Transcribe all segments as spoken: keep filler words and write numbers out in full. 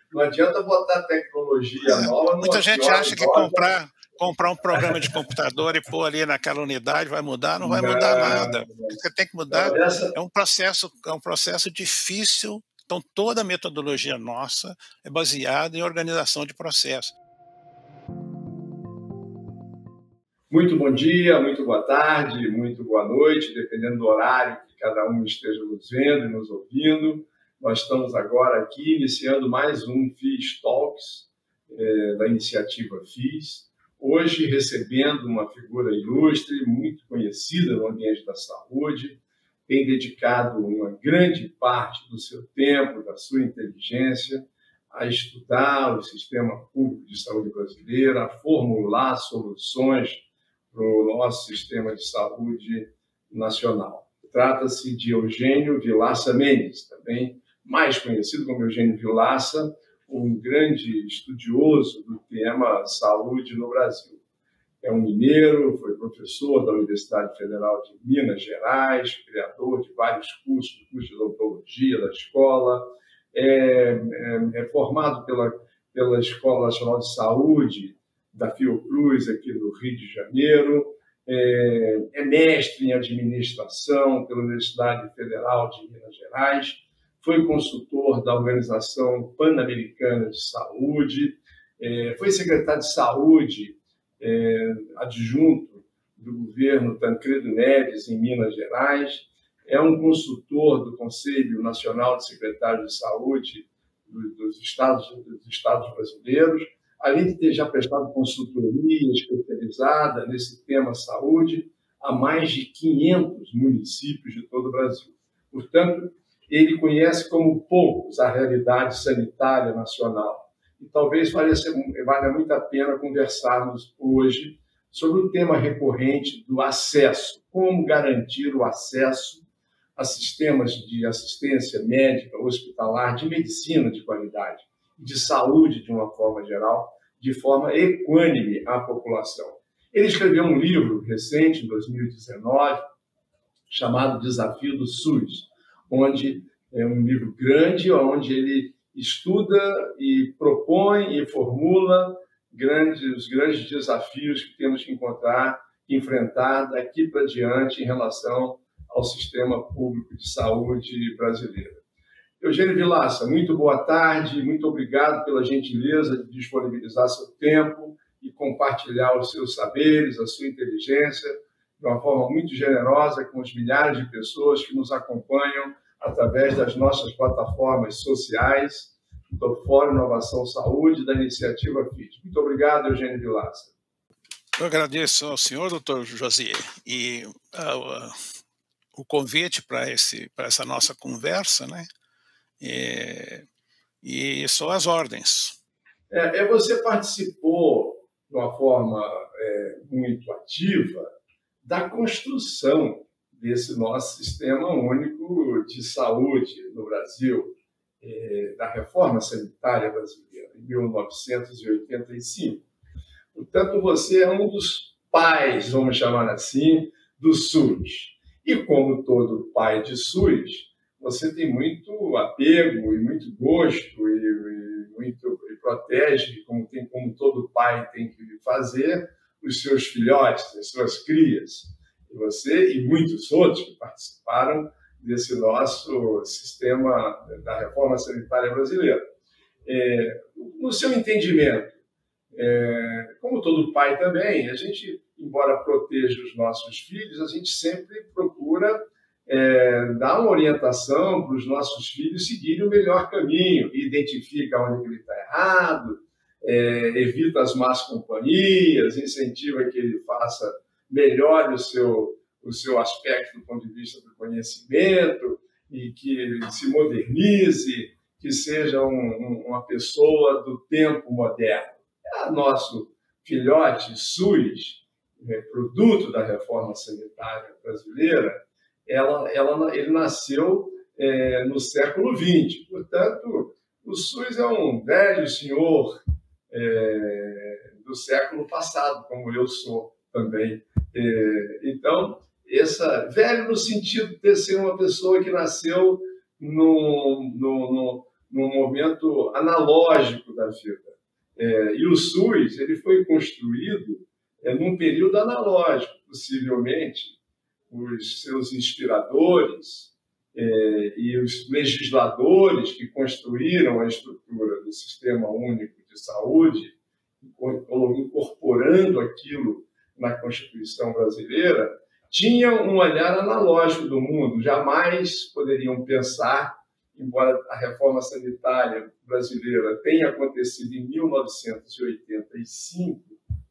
Não adianta botar tecnologia nova. Muita gente acha que comprar, comprar um programa de computador e pôr ali naquela unidade vai mudar, não vai não, mudar nada. O que você tem que mudar não, essa... é um processo, é um processo difícil. Então, toda a metodologia nossa é baseada em organização de processo. Muito bom dia, muito boa tarde, muito boa noite, dependendo do horário que cada um esteja nos vendo e nos ouvindo. Nós estamos agora aqui iniciando mais um F I S Talks, é, da iniciativa F I S. Hoje recebendo uma figura ilustre, muito conhecida no ambiente da saúde, tem dedicado uma grande parte do seu tempo, da sua inteligência, a estudar o sistema público de saúde brasileiro, a formular soluções para o nosso sistema de saúde nacional. Trata-se de Eugênio Vilaça Mendes, também mais conhecido como Eugênio Vilaça, um grande estudioso do tema saúde no Brasil. É um mineiro, foi professor da Universidade Federal de Minas Gerais, criador de vários cursos, curso de odontologia da escola, é, é, é formado pela, pela Escola Nacional de Saúde da Fiocruz, aqui no Rio de Janeiro, é, é mestre em administração pela Universidade Federal de Minas Gerais, foi consultor da Organização Pan-Americana de Saúde, é, foi secretário de Saúde é, adjunto do governo Tancredo Neves, em Minas Gerais, é um consultor do Conselho Nacional de Secretários de Saúde dos Estados, dos Estados brasileiros, além de ter já prestado consultoria especializada nesse tema saúde a mais de quinhentos municípios de todo o Brasil. Portanto, ele conhece como poucos a realidade sanitária nacional. E talvez valha, valha muito a pena conversarmos hoje sobre o tema recorrente do acesso, como garantir o acesso a sistemas de assistência médica, hospitalar, de medicina de qualidade, de saúde de uma forma geral, de forma equânime à população. Ele escreveu um livro recente, em dois mil e dezenove, chamado Desafio do SUS, onde é um livro grande, onde ele estuda e propõe e formula grandes, os grandes desafios que temos que encontrar, enfrentar daqui para diante em relação ao sistema público de saúde brasileiro. Eugênio Vilaça, muito boa tarde, muito obrigado pela gentileza de disponibilizar seu tempo e compartilhar os seus saberes, a sua inteligência, de uma forma muito generosa com os milhares de pessoas que nos acompanham através das nossas plataformas sociais, do Fórum Inovação Saúde, da iniciativa F I S. Muito obrigado, Eugênio Vilaça. Eu agradeço ao senhor, doutor Josier, e uh, uh, o convite para esse, para essa nossa conversa, né? E, e são as ordens. É, é, você participou de uma forma é, muito ativa da construção desse nosso sistema único de saúde no Brasil, é, da reforma sanitária brasileira, em mil novecentos e oitenta e cinco. Portanto, você é um dos pais, vamos chamar assim, do SUS. E como todo pai de SUS, você tem muito apego e muito gosto e, e, muito, e protege, como, tem, como todo pai tem que fazer, os seus filhotes, as suas crias. E você e muitos outros que participaram desse nosso sistema da reforma sanitária brasileira. É, no seu entendimento, é, como todo pai também, a gente, embora proteja os nossos filhos, a gente sempre procura É, dá uma orientação para os nossos filhos seguirem o melhor caminho, identifica onde ele está errado, é, evita as más companhias, incentiva que ele faça, melhore o seu, o seu aspecto do ponto de vista do conhecimento e que ele se modernize, que seja um, um, uma pessoa do tempo moderno. É nosso filhote SUS, é, produto da reforma sanitária brasileira, Ela, ela, ele nasceu é, no século vinte. Portanto, o SUS é um velho senhor é, do século passado, como eu sou também. É, então, essa, velho no sentido de ser uma pessoa que nasceu no, no, no, num momento analógico da vida. É, e o SUS ele foi construído é, num período analógico, possivelmente os seus inspiradores é, e os legisladores que construíram a estrutura do Sistema Único de Saúde, incorporando aquilo na Constituição brasileira, tinham um olhar analógico do mundo, jamais poderiam pensar, embora a reforma sanitária brasileira tenha acontecido em mil novecentos e oitenta e cinco,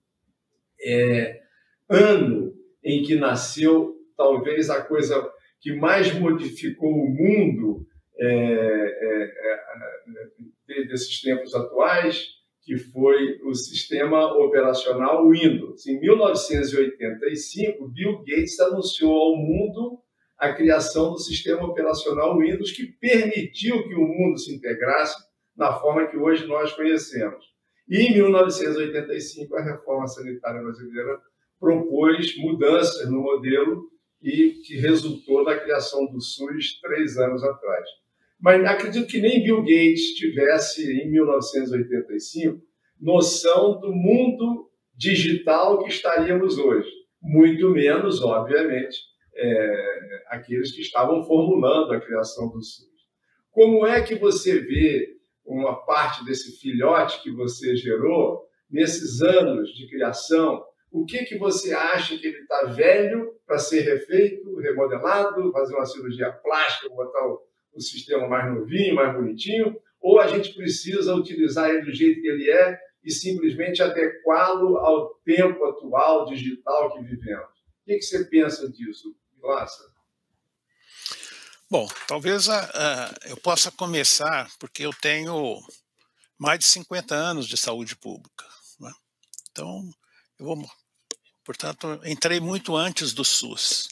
é, ano em que nasceu talvez a coisa que mais modificou o mundo é, é, é, desses tempos atuais, que foi o sistema operacional Windows. Em mil novecentos e oitenta e cinco, Bill Gates anunciou ao mundo a criação do sistema operacional Windows, que permitiu que o mundo se integrasse na forma que hoje nós conhecemos. E em mil novecentos e oitenta e cinco, a reforma sanitária brasileira propôs mudanças no modelo e que resultou na criação do SUS três anos atrás. Mas acredito que nem Bill Gates tivesse, em mil novecentos e oitenta e cinco, noção do mundo digital que estaríamos hoje. Muito menos, obviamente, é, aqueles que estavam formulando a criação do SUS. Como é que você vê uma parte desse filhote que você gerou nesses anos de criação? O que, que você acha que ele está velho para ser refeito, remodelado, fazer uma cirurgia plástica, botar o, o sistema mais novinho, mais bonitinho? Ou a gente precisa utilizar ele do jeito que ele é e simplesmente adequá-lo ao tempo atual, digital que vivemos? O que, que você pensa disso, Vilaça? Bom, talvez a, a, eu possa começar porque eu tenho mais de cinquenta anos de saúde pública, né? Então, eu vou, portanto, entrei muito antes do SUS.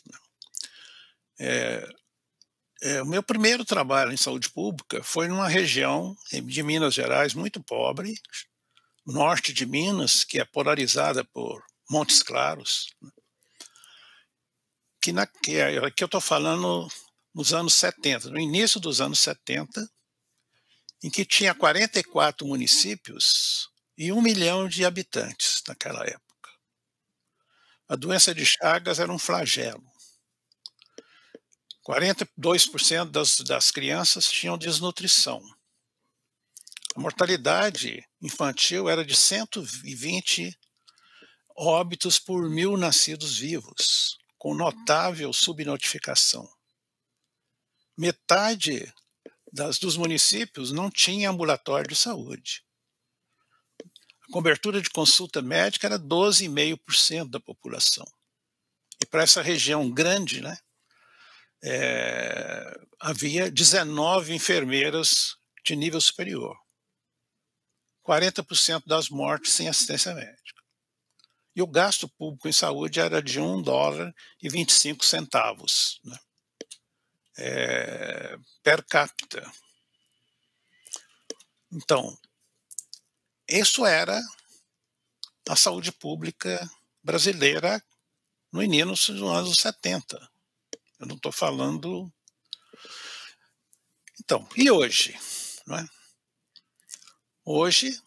É, é, o meu primeiro trabalho em saúde pública foi numa região de Minas Gerais muito pobre, norte de Minas, que é polarizada por Montes Claros, que, na, que, é, que eu estou falando nos anos setenta, no início dos anos setenta, em que tinha quarenta e quatro municípios e um milhão de habitantes naquela época. A doença de Chagas era um flagelo. quarenta e dois por cento das, das crianças tinham desnutrição. A mortalidade infantil era de cento e vinte óbitos por mil nascidos vivos, com notável subnotificação. Metade das, dos municípios não tinha ambulatório de saúde. A cobertura de consulta médica era doze vírgula cinco por cento da população. E para essa região grande, né, é, havia dezenove enfermeiras de nível superior. quarenta por cento das mortes sem assistência médica. E o gasto público em saúde era de um dólar e vinte e cinco centavos, né, é, per capita. Então, isso era a saúde pública brasileira no início dos anos setenta. Eu não estou falando... Então, e hoje? Não é? Hoje,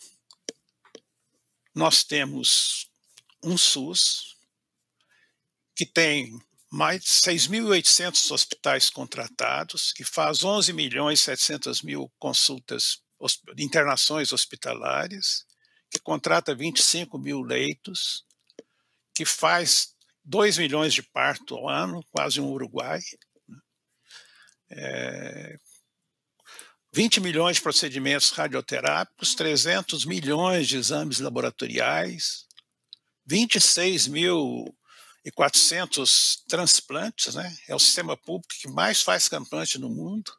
nós temos um SUS que tem mais de seis mil e oitocentos hospitais contratados, que faz onze milhões e setecentas mil consultas, internações hospitalares, que contrata vinte e cinco mil leitos, que faz dois milhões de parto ao ano, quase um Uruguai, é, vinte milhões de procedimentos radioterápicos, trezentos milhões de exames laboratoriais, vinte e seis mil e quatrocentos transplantes, né? É o sistema público que mais faz transplante no mundo.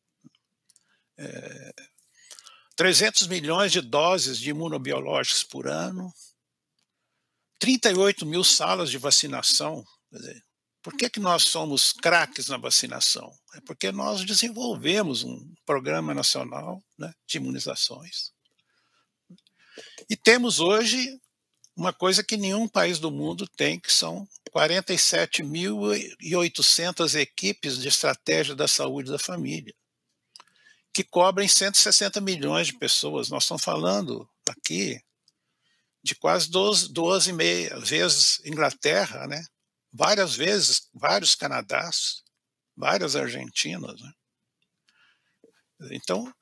É, trezentos milhões de doses de imunobiológicos por ano, trinta e oito mil salas de vacinação. Quer dizer, por que, que nós somos craques na vacinação? É porque nós desenvolvemos um programa nacional, né, de imunizações. E temos hoje uma coisa que nenhum país do mundo tem, que são quarenta e sete mil e oitocentas equipes de estratégia da saúde da família, que cobrem cento e sessenta milhões de pessoas. Nós estamos falando aqui de quase doze, doze e meia vezes Inglaterra, né? Várias vezes, vários Canadás, várias Argentinas, né? Então,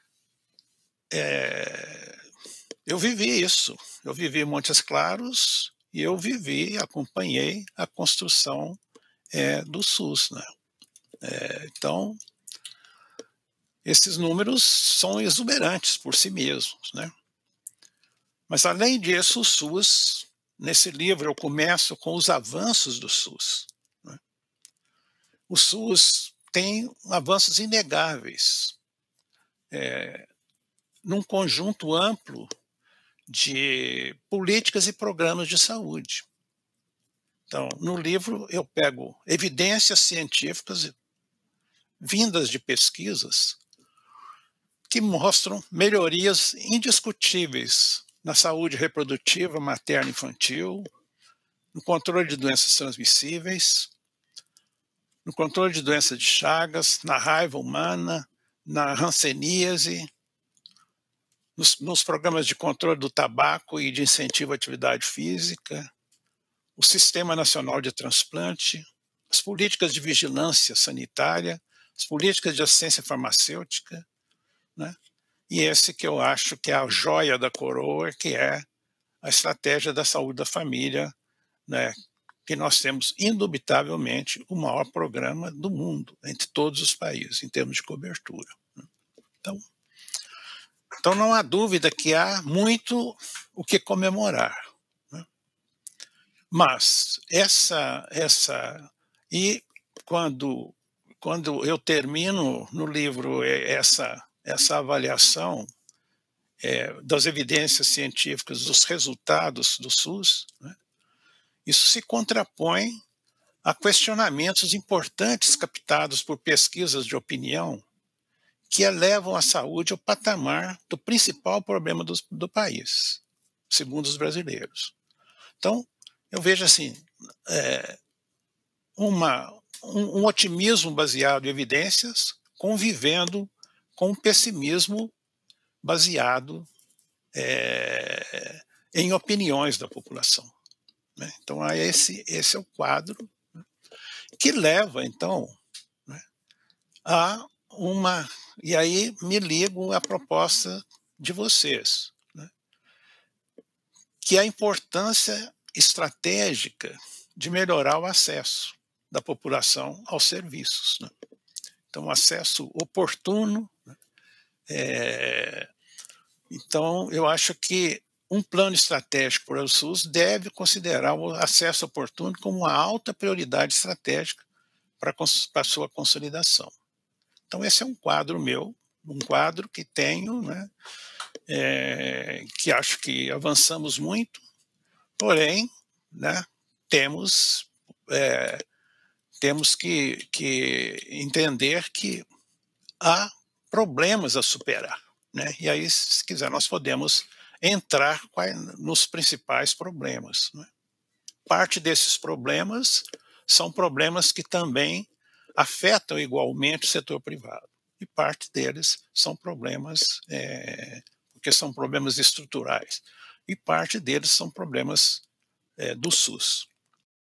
é, eu vivi isso. Eu vivi Montes Claros e eu vivi, acompanhei a construção é, do SUS, né? É, então, esses números são exuberantes por si mesmos, né? Mas, além disso, o SUS, nesse livro eu começo com os avanços do SUS, né? O SUS tem avanços inegáveis, é, num conjunto amplo de políticas e programas de saúde. Então, no livro eu pego evidências científicas vindas de pesquisas que mostram melhorias indiscutíveis na saúde reprodutiva materna e infantil, no controle de doenças transmissíveis, no controle de doenças de Chagas, na raiva humana, na hanseníase, nos, nos programas de controle do tabaco e de incentivo à atividade física, o Sistema Nacional de Transplante, as políticas de vigilância sanitária, as políticas de assistência farmacêutica, né? E esse que eu acho que é a joia da coroa, que é a estratégia da saúde da família, né? Que nós temos, indubitavelmente, o maior programa do mundo, entre todos os países, em termos de cobertura. Então, então não há dúvida que há muito o que comemorar, né? Mas essa... essa e quando, quando eu termino no livro essa, essa avaliação é, das evidências científicas, dos resultados do SUS, né? Isso se contrapõe a questionamentos importantes captados por pesquisas de opinião que elevam a saúde ao patamar do principal problema do, do país, segundo os brasileiros. Então, eu vejo assim, é, uma, um, um otimismo baseado em evidências convivendo com um pessimismo baseado é, em opiniões da população, né? Então, esse, esse é o quadro, né, que leva, então, né, a uma... E aí me ligo à proposta de vocês, né, que é a importância estratégica de melhorar o acesso da população aos serviços, né? Então, acesso oportuno, né, é, então, eu acho que um plano estratégico para o SUS deve considerar o acesso oportuno como uma alta prioridade estratégica para a sua consolidação. Então, esse é um quadro meu, um quadro que tenho, né, é, que acho que avançamos muito, porém, né, temos, é, temos que, que entender que há problemas a superar, né? E aí, se quiser, nós podemos entrar nos principais problemas, né? Parte desses problemas são problemas que também afetam igualmente o setor privado, e parte deles são problemas, é, porque são problemas estruturais, e parte deles são problemas é, do SUS.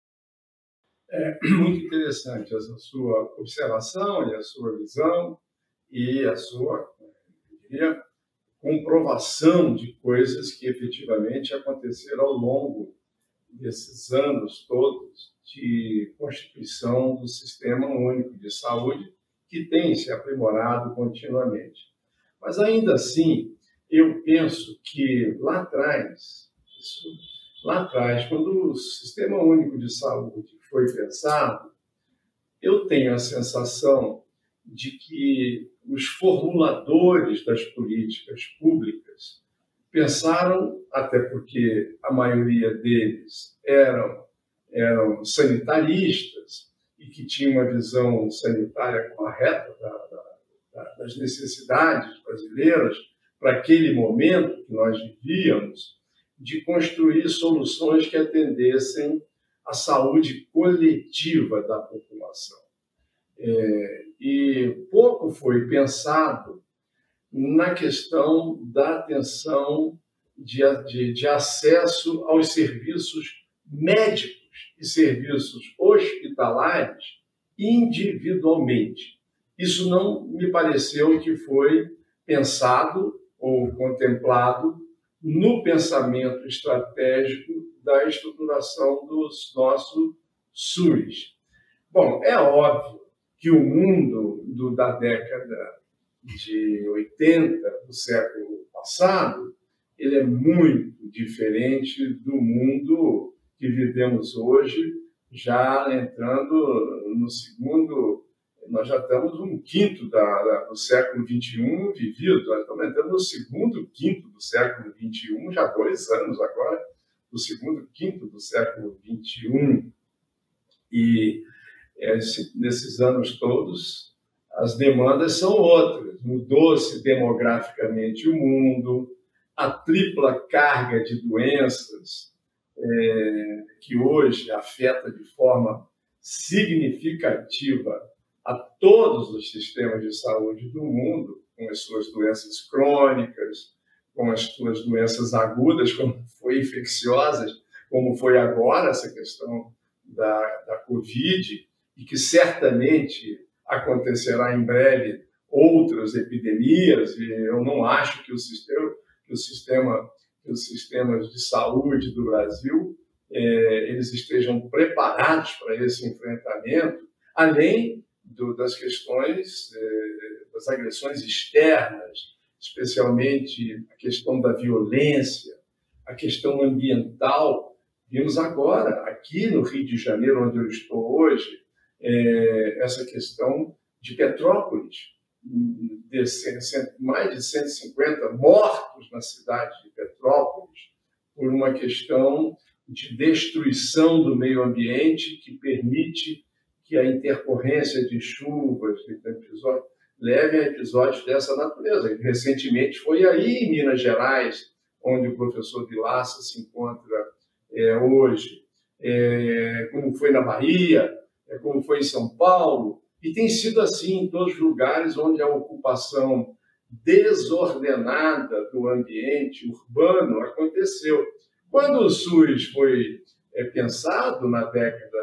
É muito interessante essa sua observação e a sua visão e a sua, eu diria, comprovação de coisas que efetivamente aconteceram ao longo desses anos todos de constituição do Sistema Único de Saúde, que tem se aprimorado continuamente. Mas, ainda assim, eu penso que lá atrás, isso, lá atrás, quando o Sistema Único de Saúde foi pensado, eu tenho a sensação de que os formuladores das políticas públicas pensaram, até porque a maioria deles eram, eram sanitaristas e que tinham uma visão sanitária correta da, da, das necessidades brasileiras para aquele momento que nós vivíamos, de construir soluções que atendessem à saúde coletiva da população. É, e pouco foi pensado na questão da atenção de, de, de acesso aos serviços médicos e serviços hospitalares individualmente. Isso não me pareceu que foi pensado ou contemplado no pensamento estratégico da estruturação dos nossos SUS. Bom, é óbvio que o mundo do, da década de oitenta do século passado, ele é muito diferente do mundo que vivemos hoje, já entrando no segundo, nós já estamos um quinto da, da, do século vinte e um vivido, nós estamos entrando no segundo quinto do século vinte e um, já há dois anos agora, do segundo quinto do século vinte e um. E esse, nesses anos todos, as demandas são outras. Mudou-se demograficamente o mundo, a tripla carga de doenças é, que hoje afeta de forma significativa a todos os sistemas de saúde do mundo, com as suas doenças crônicas, com as suas doenças agudas, como foi infecciosas, como foi agora essa questão da, da Covid, e que certamente acontecerá em breve outras epidemias, e eu não acho que o sistema, que o sistema, que os sistemas de saúde do Brasil eh, eles estejam preparados para esse enfrentamento, além do, das questões, eh, das agressões externas, especialmente a questão da violência, a questão ambiental. Vimos agora, aqui no Rio de Janeiro, onde eu estou hoje, é, essa questão de Petrópolis, de mais de cento e cinquenta mortos na cidade de Petrópolis, por uma questão de destruição do meio ambiente que permite que a intercorrência de chuvas, de episódios, leve a episódios dessa natureza. Recentemente foi aí em Minas Gerais, onde o professor Vilaça se encontra é, hoje, é, como foi na Bahia, é, como foi em São Paulo, e tem sido assim em todos os lugares onde a ocupação desordenada do ambiente urbano aconteceu. Quando o SUS foi é, pensado na década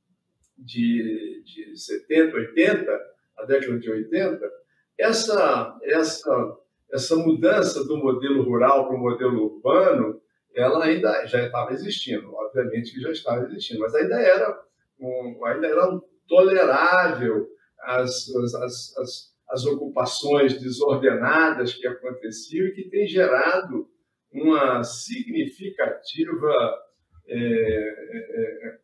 de, de setenta, oitenta, a década de oitenta, essa, essa, essa mudança do modelo rural para o modelo urbano, ela ainda já estava existindo, obviamente que já estava existindo, mas ainda era, um, ainda era tolerável as, as, as, as ocupações desordenadas que aconteciam e que tem gerado uma significativa é, é,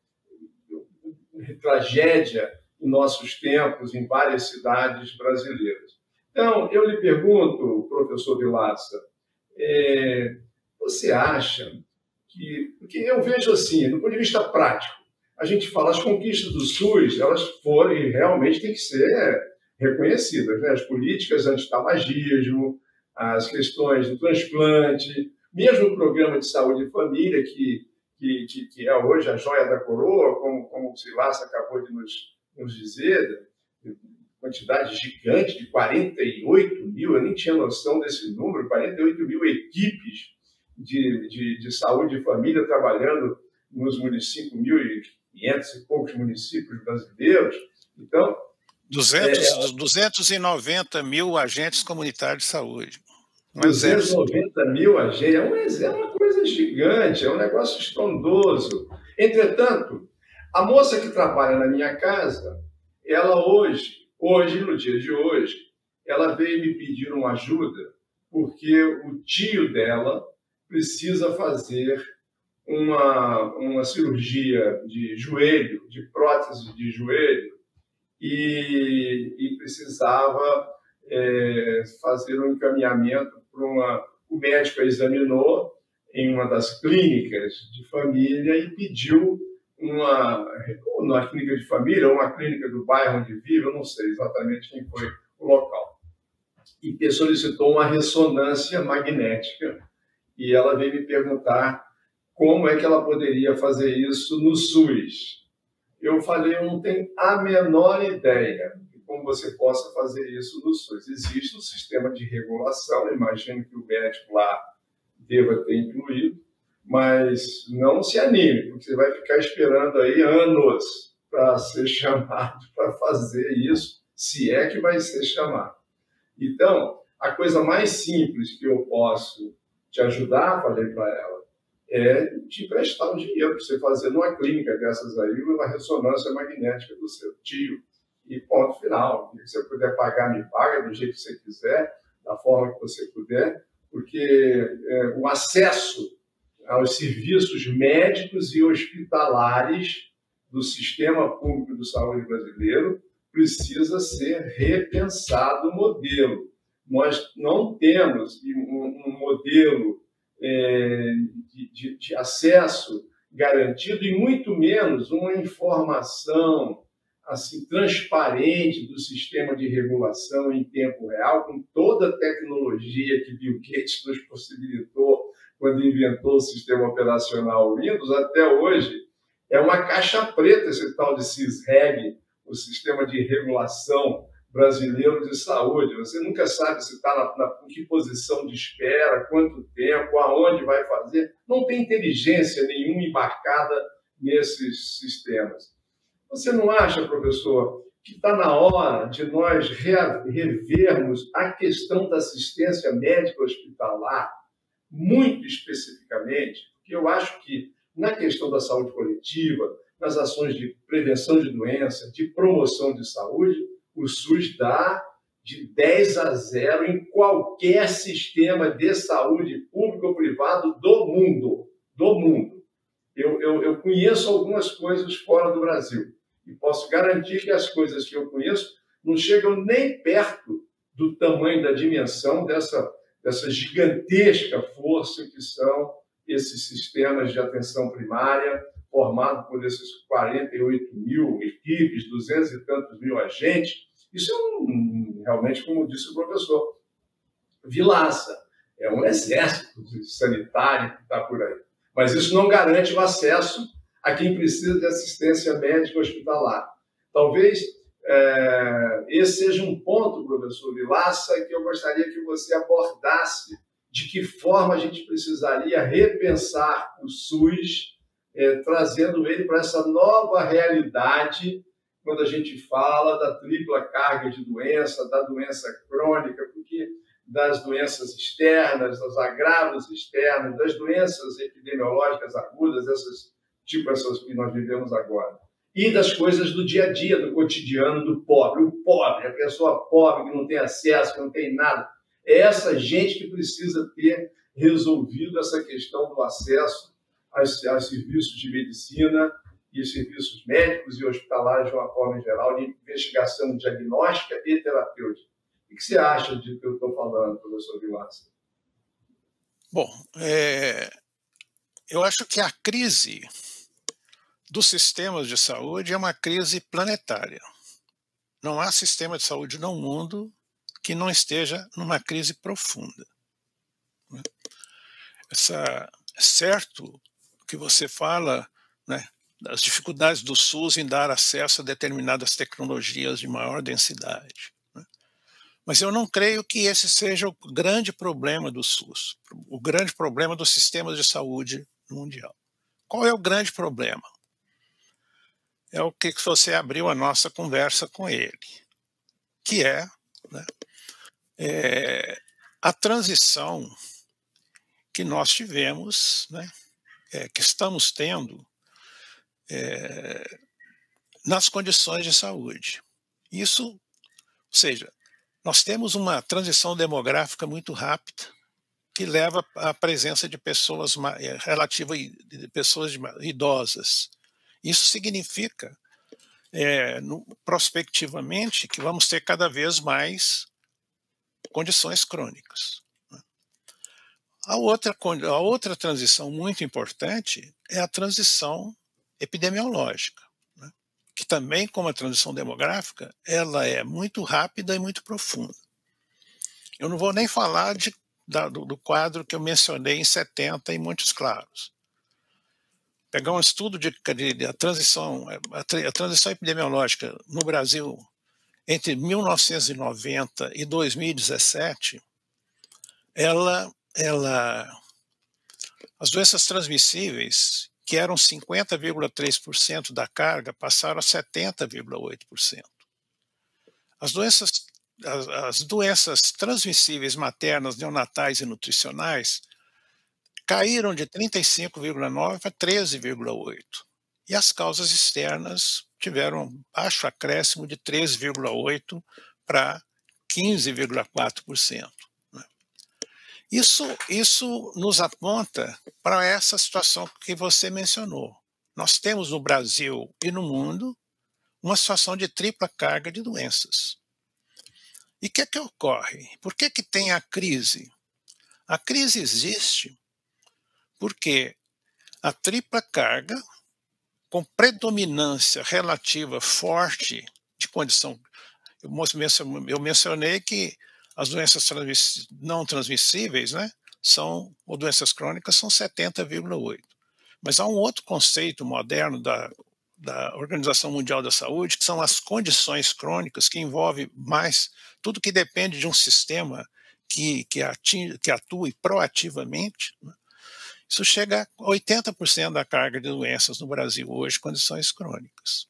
é, tragédia em nossos tempos, em várias cidades brasileiras. Então, eu lhe pergunto, professor Vilaça, é, você acha que... Porque eu vejo assim, do ponto de vista prático, a gente fala, as conquistas do SUS, elas foram e realmente têm que ser reconhecidas, né? As políticas anti-tabagismo, as questões do transplante, mesmo o programa de saúde e família, que, que, que, que é hoje a joia da coroa, como, como o Silas acabou de nos, nos dizer, quantidade gigante de quarenta e oito mil, eu nem tinha noção desse número, quarenta e oito mil equipes de, de, de saúde e família trabalhando nos municípios, cinco mil e quinhentos e poucos municípios brasileiros. Então, duzentos, é, duzentos e noventa mil agentes comunitários de saúde. Um duzentos e noventa mil agentes, é uma coisa gigante, é um negócio estrondoso. Entretanto, a moça que trabalha na minha casa, ela hoje, hoje, no dia de hoje, ela veio me pedir uma ajuda porque o tio dela precisa fazer uma, uma cirurgia de joelho, de prótese de joelho, e, e precisava é, fazer um encaminhamento para uma... O médico a examinou em uma das clínicas de família e pediu uma, uma clínica de família, ou uma clínica do bairro onde vive, eu não sei exatamente quem foi o local. E solicitou uma ressonância magnética. E ela veio me perguntar como é que ela poderia fazer isso no SUS. Eu falei, eu não tenho a menor ideia de como você possa fazer isso no SUS. Existe um sistema de regulação, imagino que o médico lá deva ter incluído, mas não se anime, porque você vai ficar esperando aí anos para ser chamado para fazer isso, se é que vai ser chamado. Então, a coisa mais simples que eu posso te ajudar, falei para ela, é te emprestar um dinheiro para você fazer numa clínica dessas aí, uma ressonância magnética do seu tio. E ponto final. Se você puder pagar, me paga do jeito que você quiser, da forma que você puder, porque é, o acesso aos serviços médicos e hospitalares do sistema público de saúde brasileiro precisa ser repensado o modelo. Nós não temos um, um modelo é, de, de, de acesso garantido e muito menos uma informação assim, transparente do sistema de regulação em tempo real, com toda a tecnologia que Bill Gates nos possibilitou quando inventou o sistema operacional Windows. Até hoje é uma caixa preta esse tal de SysReg, o sistema de regulação brasileiro de saúde. Você nunca sabe se está na, na, em que posição de espera, quanto tempo, aonde vai fazer. Não tem inteligência nenhuma embarcada nesses sistemas. Você não acha, professor, que está na hora de nós revermos a questão da assistência médica hospitalar, muito especificamente? Porque eu acho que na questão da saúde coletiva, nas ações de prevenção de doença, de promoção de saúde, o SUS dá de dez a zero em qualquer sistema de saúde público ou privado do mundo. Do mundo. Eu, eu, eu conheço algumas coisas fora do Brasil e posso garantir que as coisas que eu conheço não chegam nem perto do tamanho, da dimensão dessa, dessa gigantesca força que são esses sistemas de atenção primária, formados por esses quarenta e oito mil equipes, duzentos e tantos mil agentes. Isso é um, realmente, como disse o professor Vilaça, é um exército sanitário que está por aí. Mas isso não garante o acesso a quem precisa de assistência médica hospitalar. Talvez é, esse seja um ponto, professor Vilaça, que eu gostaria que você abordasse, de que forma a gente precisaria repensar o SUS, é, trazendo ele para essa nova realidade, quando a gente fala da tripla carga de doença, da doença crônica, porque das doenças externas, dos agravos externos, das doenças epidemiológicas agudas, essas, tipo essas que nós vivemos agora, e das coisas do dia a dia, do cotidiano do pobre. O pobre, a pessoa pobre que não tem acesso, que não tem nada, é essa gente que precisa ter resolvido essa questão do acesso aos, aos serviços de medicina e serviços médicos e hospitalares de uma forma em geral, de investigação diagnóstica e terapêutica. O que você acha de que eu estou falando, professor Vilaça? Bom, é, eu acho que a crise dos sistemas de saúde é uma crise planetária. Não há sistema de saúde no mundo que não esteja numa crise profunda. Essa, é certo que você fala, né, das dificuldades do SUS em dar acesso a determinadas tecnologias de maior densidade. Né? Mas eu não creio que esse seja o grande problema do SUS, o grande problema dos sistemas de saúde mundial. Qual é o grande problema? É o que você abriu a nossa conversa com ele, que é, né, é a transição que nós tivemos, né, é, que estamos tendo é, nas condições de saúde. Isso, ou seja, nós temos uma transição demográfica muito rápida que leva à presença de pessoas relativa de pessoas idosas. Isso significa, é, no, prospectivamente, que vamos ter cada vez mais condições crônicas. A outra, a outra transição muito importante é a transição epidemiológica, né? Que também, como a transição demográfica, ela é muito rápida e muito profunda. Eu não vou nem falar de, da, do, do quadro que eu mencionei em setenta em Montes Claros. Pegar um estudo de, de, de a, transição, a, a transição epidemiológica no Brasil entre mil novecentos e noventa e dois mil e dezessete, ela, ela, as doenças transmissíveis, que eram cinquenta vírgula três por cento da carga, passaram a setenta vírgula oito por cento. As doenças, as, as doenças transmissíveis maternas, neonatais e nutricionais caíram de trinta e cinco vírgula nove por cento para treze vírgula oito por cento. E as causas externas tiveram um baixo acréscimo de treze vírgula oito por cento para quinze vírgula quatro por cento. Isso, isso nos aponta para essa situação que você mencionou. Nós temos no Brasil e no mundo uma situação de tripla carga de doenças. E o que é que ocorre? Por que que tem a crise? A crise existe porque a tripla carga, com predominância relativa forte de condição, eu mencionei que as doenças transmiss, não transmissíveis, né, são, ou doenças crônicas, são setenta vírgula oito por cento. Mas há um outro conceito moderno da, da Organização Mundial da Saúde, que são as condições crônicas, que envolve mais tudo que depende de um sistema que, que, atinge, que atue proativamente, né? Isso chega a oitenta por cento da carga de doenças no Brasil hoje, condições crônicas.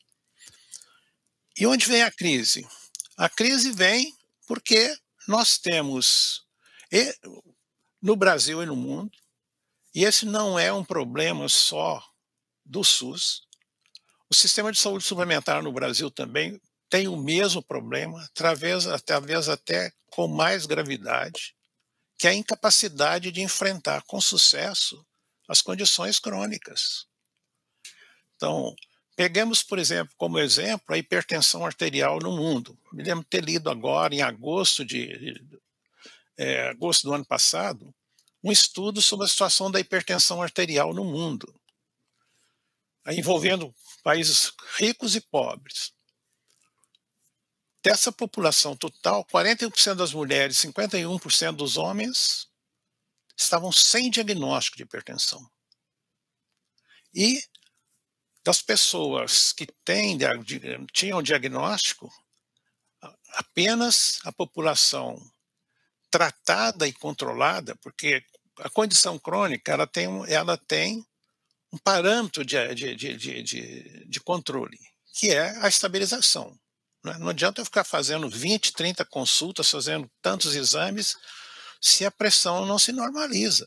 E onde vem a crise? A crise vem porque nós temos, e, no Brasil e no mundo, e esse não é um problema só do SUS, o sistema de saúde suplementar no Brasil também tem o mesmo problema, talvez, talvez até com mais gravidade, que é a incapacidade de enfrentar com sucesso as condições crônicas. Então, peguemos, por exemplo, como exemplo, a hipertensão arterial no mundo. Me lembro de ter lido agora, em agosto, de, de é, agosto do ano passado, um estudo sobre a situação da hipertensão arterial no mundo, envolvendo países ricos e pobres. Dessa população total, quarenta e um por cento das mulheres e cinquenta e um por cento dos homens estavam sem diagnóstico de hipertensão. E das pessoas que têm, tinham diagnóstico, apenas a população tratada e controlada, porque a condição crônica ela tem, ela tem um parâmetro de, de, de, de, de controle, que é a estabilização. Não adianta eu ficar fazendo vinte, trinta consultas, fazendo tantos exames, se a pressão não se normaliza.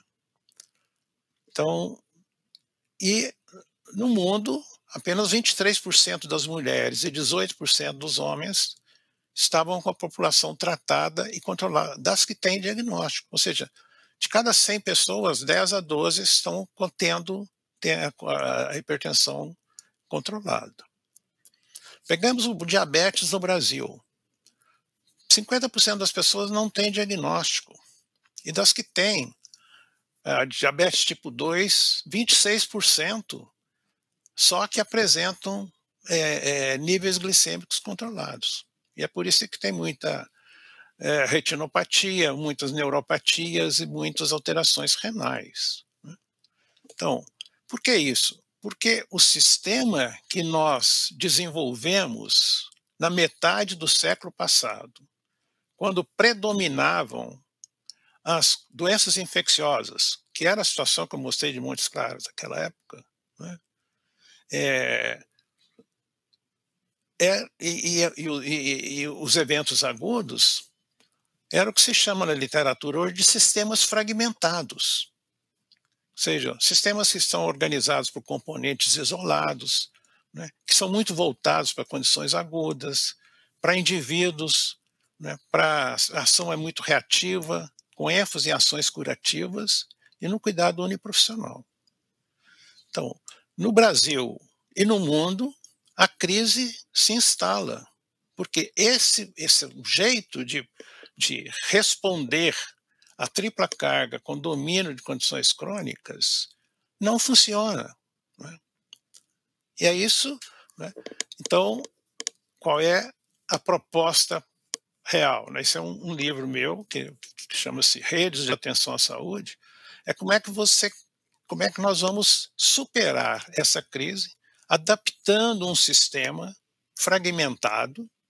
Então, e no mundo, apenas vinte e três por cento das mulheres e dezoito por cento dos homens estavam com a população tratada e controlada, das que têm diagnóstico. Ou seja, de cada cem pessoas, dez a doze estão tendo a hipertensão controlada. Pegamos o diabetes no Brasil. cinquenta por cento das pessoas não têm diagnóstico. E das que têm a diabetes tipo dois, vinte e seis por cento só que apresentam é, é, níveis glicêmicos controlados. E é por isso que tem muita é, retinopatia, muitas neuropatias e muitas alterações renais. Né? Então, por que isso? Porque o sistema que nós desenvolvemos na metade do século passado, quando predominavam as doenças infecciosas, que era a situação que eu mostrei de Montes Claros naquela época, né? é, é, e, e, e, e os eventos agudos era o que se chama na literatura hoje de sistemas fragmentados. Ou seja, sistemas que estão organizados por componentes isolados, né, que são muito voltados para condições agudas, para indivíduos, né, para a ação é muito reativa, com ênfase em ações curativas e no cuidado uniprofissional. Então, no Brasil e no mundo, a crise se instala, porque esse, esse jeito de, de responder a tripla carga com domínio de condições crônicas não funciona. Né? E é isso. Né? Então, qual é a proposta real? Né? Esse é um, um livro meu que, que chama-se Redes de Atenção à Saúde. É como é que você, como é que nós vamos superar essa crise, adaptando um sistema fragmentado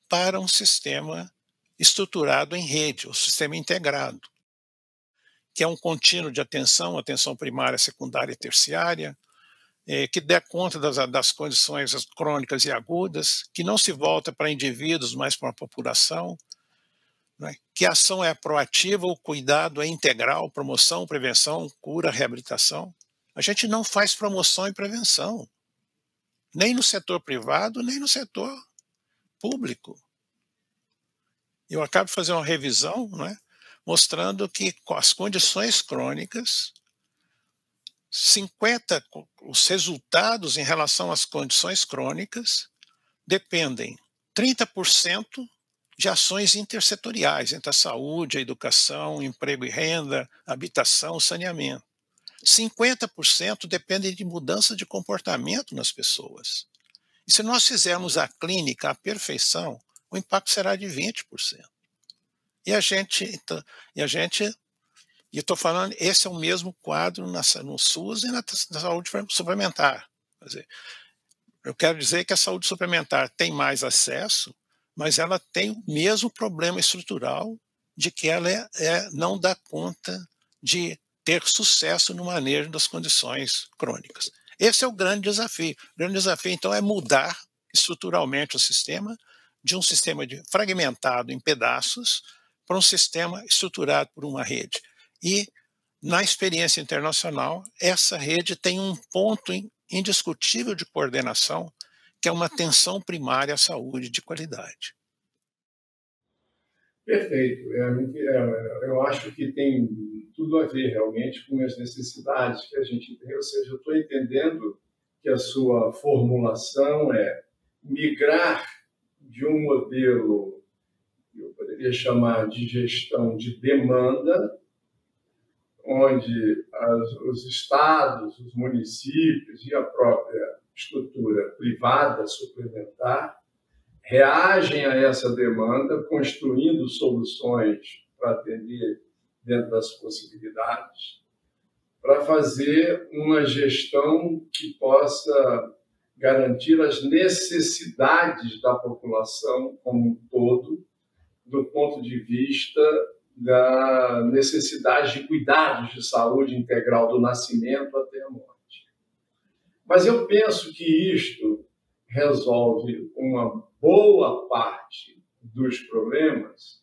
para um sistema estruturado em rede, o sistema integrado, que é um contínuo de atenção, atenção primária, secundária e terciária, eh, que dê conta das, das condições crônicas e agudas, que não se volta para indivíduos, mas para a população, né? Que a ação é proativa, o cuidado é integral, promoção, prevenção, cura, reabilitação. A gente não faz promoção e prevenção, nem no setor privado, nem no setor público. Eu acabo de fazer uma revisão, né, mostrando que com as condições crônicas, cinquenta, os resultados em relação às condições crônicas dependem trinta por cento de ações intersetoriais entre a saúde, a educação, emprego e renda, habitação, saneamento. cinquenta por cento dependem de mudança de comportamento nas pessoas. E se nós fizermos a clínica à perfeição, o impacto será de vinte por cento. E a gente, e a gente, e eu estou falando, esse é o mesmo quadro na, no SUS e na, na saúde suplementar. Quer dizer, eu quero dizer que a saúde suplementar tem mais acesso, mas ela tem o mesmo problema estrutural de que ela é, é, não dá conta de ter sucesso no manejo das condições crônicas. Esse é o grande desafio. O grande desafio, então, é mudar estruturalmente o sistema de um sistema de, fragmentado em pedaços para um sistema estruturado por uma rede. E, na experiência internacional, essa rede tem um ponto indiscutível de coordenação, que é uma atenção primária à saúde de qualidade. Perfeito. É, é, eu acho que tem tudo a ver realmente com as necessidades que a gente tem. Ou seja, eu estou entendendo que a sua formulação é migrar de um modelo, eu poderia chamar de gestão de demanda, onde as, os estados, os municípios e a própria estrutura privada suplementar reagem a essa demanda, construindo soluções para atender dentro das possibilidades, para fazer uma gestão que possa garantir as necessidades da população como um todo, do ponto de vista da necessidade de cuidados de saúde integral do nascimento até a morte. Mas eu penso que isto resolve uma boa parte dos problemas,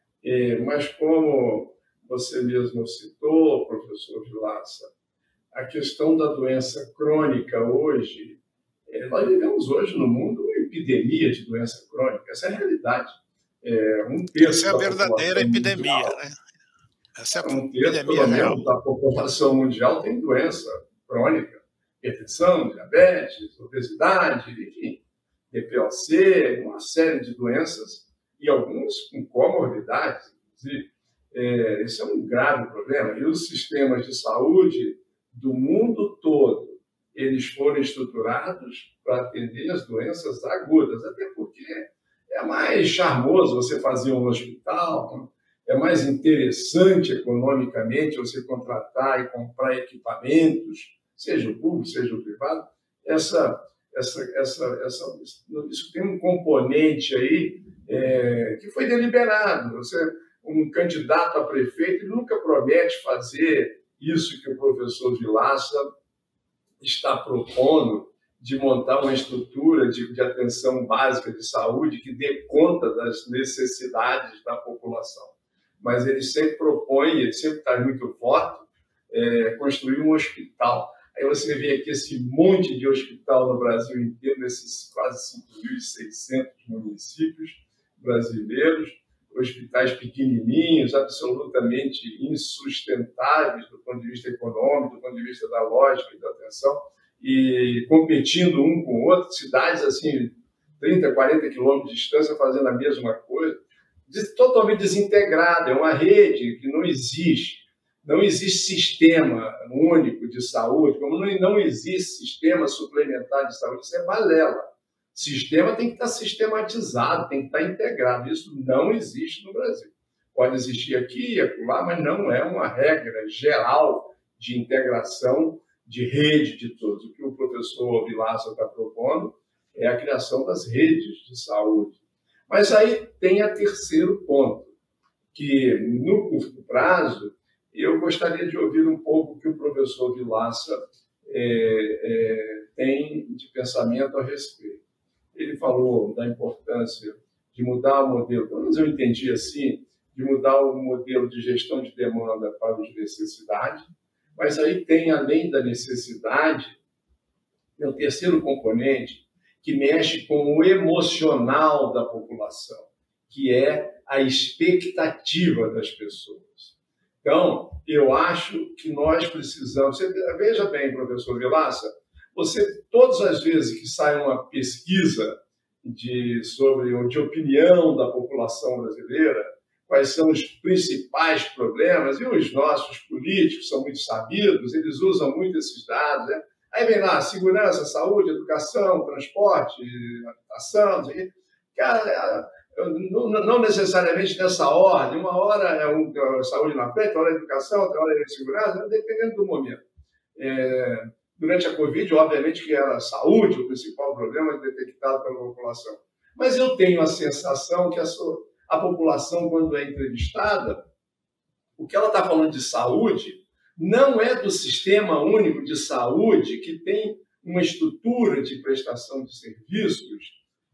mas como você mesmo citou, professor Vilaça, a questão da doença crônica hoje, nós vivemos hoje no mundo uma epidemia de doença crônica, essa é a realidade. É, um terço essa é a verdadeira epidemia, mundial, né? Essa é a um terço, epidemia pelo real. menos, da população mundial tem doença crônica, hipertensão, diabetes, obesidade, enfim, D P O C, uma série de doenças, e alguns com comorbidades, inclusive. É, esse é um grave problema. E os sistemas de saúde do mundo todo, eles foram estruturados para atender as doenças agudas, até porque é mais charmoso você fazer um hospital, é mais interessante economicamente você contratar e comprar equipamentos, seja o público, seja o privado. Essa, essa, essa, essa, isso tem um componente aí é, que foi deliberado. Você, um candidato a prefeito, ele nunca promete fazer isso que o professor Vilaça está propondo, de montar uma estrutura de, de atenção básica de saúde que dê conta das necessidades da população. Mas ele sempre propõe, ele sempre está muito forte, é, construir um hospital. Aí você vê aqui esse monte de hospital no Brasil inteiro, nesses quase cinco mil e seiscentos municípios brasileiros, hospitais pequenininhos, absolutamente insustentáveis do ponto de vista econômico, do ponto de vista da lógica e da atenção, e competindo um com o outro, cidades assim, trinta, quarenta quilômetros de distância fazendo a mesma coisa, totalmente desintegrada, é uma rede que não existe. Não existe sistema único de saúde, como não existe sistema suplementar de saúde, isso é balela. Sistema tem que estar sistematizado, tem que estar integrado. Isso não existe no Brasil. Pode existir aqui e acolá, mas não é uma regra geral de integração de rede de todos. O que o professor Vilaça está propondo é a criação das redes de saúde. Mas aí tem a terceiro ponto, que no curto prazo eu gostaria de ouvir um pouco o que o professor Vilaça é, é, tem de pensamento a respeito. Ele falou da importância de mudar o modelo, pelo menos eu entendi assim, de mudar o modelo de gestão de demanda para os de necessidade, mas aí tem, além da necessidade, o terceiro componente que mexe com o emocional da população, que é a expectativa das pessoas. Então, eu acho que nós precisamos... Você, veja bem, professor Vilaça, você, todas as vezes que sai uma pesquisa de, sobre, de opinião da população brasileira, quais são os principais problemas, e os nossos políticos são muito sabidos, eles usam muito esses dados, né? Aí vem lá, segurança, saúde, educação, transporte, habitação, cara, não, não necessariamente nessa ordem, uma hora é um, a saúde na frente, outra hora é educação, outra hora é segurança, dependendo do momento. É, durante a Covid, obviamente que era a saúde o principal problema detectado pela população. Mas eu tenho a sensação que a, a população, quando é entrevistada, o que ela está falando de saúde não é do Sistema Único de Saúde, que tem uma estrutura de prestação de serviços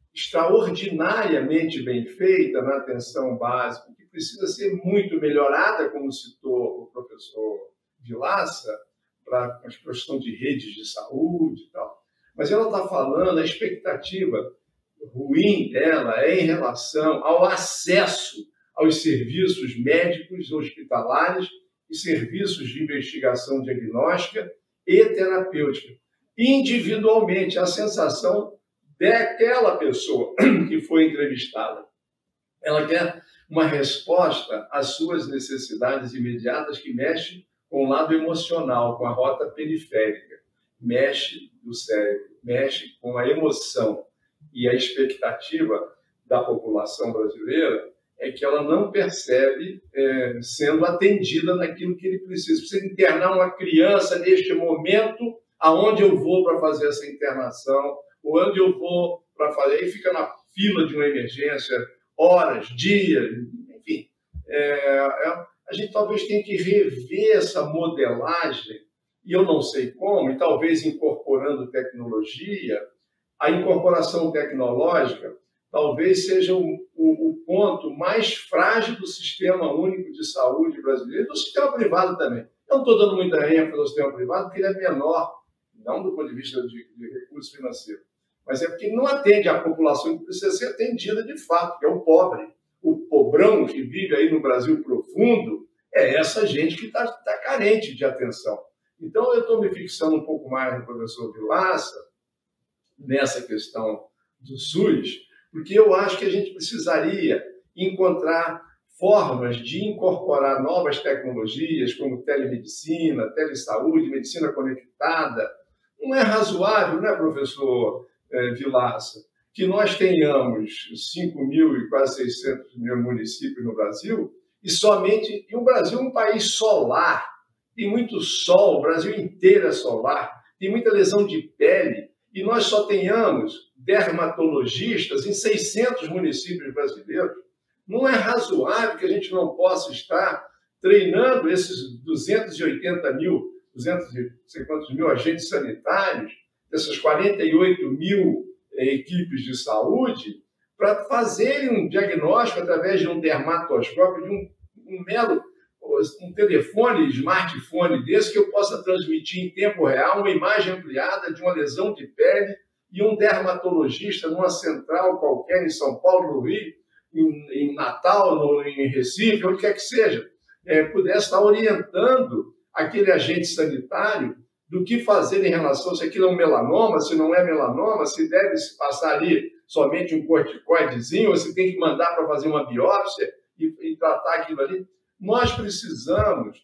extraordinariamente bem feita na atenção básica, que precisa ser muito melhorada, como citou o professor Vilaça, para a questão de redes de saúde e tal. Mas ela está falando, a expectativa ruim dela é em relação ao acesso aos serviços médicos hospitalares e serviços de investigação diagnóstica e terapêutica. Individualmente, a sensação daquela pessoa que foi entrevistada. Ela quer uma resposta às suas necessidades imediatas que mexe com o lado emocional, com a rota periférica, mexe no cérebro, mexe com a emoção. E a expectativa da população brasileira é que ela não percebe é, sendo atendida naquilo que ele precisa. Precisa internar uma criança neste momento, aonde eu vou para fazer essa internação, ou onde eu vou para fazer, aí fica na fila de uma emergência, horas, dias, enfim. É, é, a gente talvez tenha que rever essa modelagem, e eu não sei como, e talvez incorporando tecnologia. A incorporação tecnológica talvez seja o, o, o ponto mais frágil do Sistema Único de Saúde brasileiro, e do sistema privado também. Eu não estou dando muita ênfase ao sistema privado, porque ele é menor, não do ponto de vista de, de recursos financeiros, mas é porque não atende a população que precisa ser atendida de fato, que é o pobre. O pobrão que vive aí no Brasil profundo é essa gente que está tá carente de atenção. Então, eu estou me fixando um pouco mais no professor Vilaça, nessa questão do SUS, porque eu acho que a gente precisaria encontrar formas de incorporar novas tecnologias, como telemedicina, telesaúde, medicina conectada. Não é razoável, né, professor eh, Vilaça, que nós tenhamos cinco mil e quase seiscentos mil municípios no Brasil, e somente... E o Brasil é um país solar, tem muito sol, o Brasil inteiro é solar, tem muita lesão de pele, e nós só tenhamos dermatologistas em seiscentos municípios brasileiros. Não é razoável que a gente não possa estar treinando esses duzentos e oitenta mil, duzentos e sei quantos mil agentes sanitários, essas quarenta e oito mil equipes de saúde, para fazerem um diagnóstico através de um dermatoscópio, de um, um mero um telefone, smartphone desse, que eu possa transmitir em tempo real uma imagem ampliada de uma lesão de pele, e um dermatologista numa central qualquer em São Paulo, no Rio, em, em Natal, no, em Recife, onde quer que seja, é, pudesse estar orientando aquele agente sanitário do que fazer em relação, se aquilo é um melanoma, se não é melanoma, se deve se passar ali somente um corticoidezinho, ou se tem que mandar para fazer uma biópsia e, e tratar aquilo ali. Nós precisamos,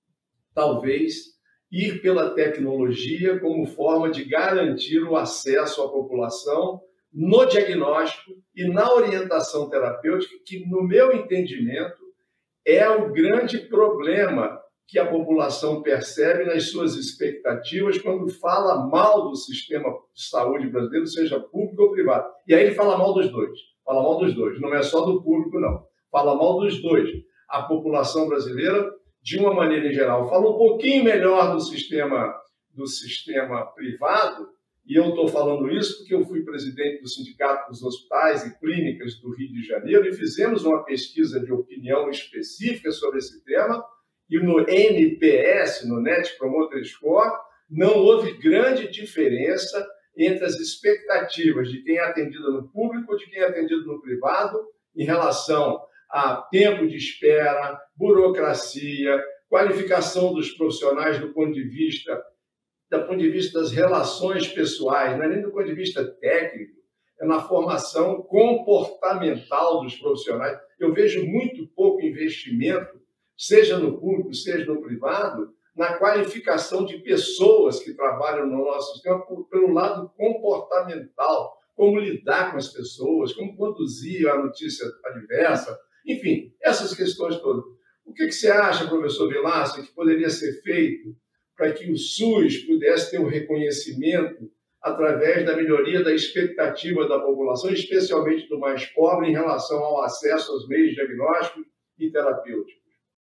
talvez, ir pela tecnologia como forma de garantir o acesso à população no diagnóstico e na orientação terapêutica, que, no meu entendimento, é o grande problema que a população percebe nas suas expectativas quando fala mal do sistema de saúde brasileiro, seja público ou privado. E aí ele fala mal dos dois. Fala mal dos dois. Não é só do público, não. Fala mal dos dois. A população brasileira, de uma maneira em geral, fala um pouquinho melhor do sistema, do sistema privado, e eu estou falando isso porque eu fui presidente do Sindicato dos Hospitais e Clínicas do Rio de Janeiro e fizemos uma pesquisa de opinião específica sobre esse tema, e no N P S, no Net Promoter Score, não houve grande diferença entre as expectativas de quem é atendido no público e de quem é atendido no privado em relação a tempo de espera, burocracia, qualificação dos profissionais do ponto de vista, do ponto de vista das relações pessoais, não é nem do ponto de vista técnico, é na formação comportamental dos profissionais. Eu vejo muito pouco investimento, seja no público, seja no privado, na qualificação de pessoas que trabalham no nosso sistema pelo lado comportamental, como lidar com as pessoas, como conduzir a notícia adversa, enfim, essas questões todas. O que você acha, professor Vilaça, que poderia ser feito para que o SUS pudesse ter um reconhecimento através da melhoria da expectativa da população, especialmente do mais pobre, em relação ao acesso aos meios diagnósticos e terapêuticos?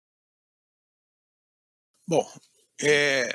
Bom, é,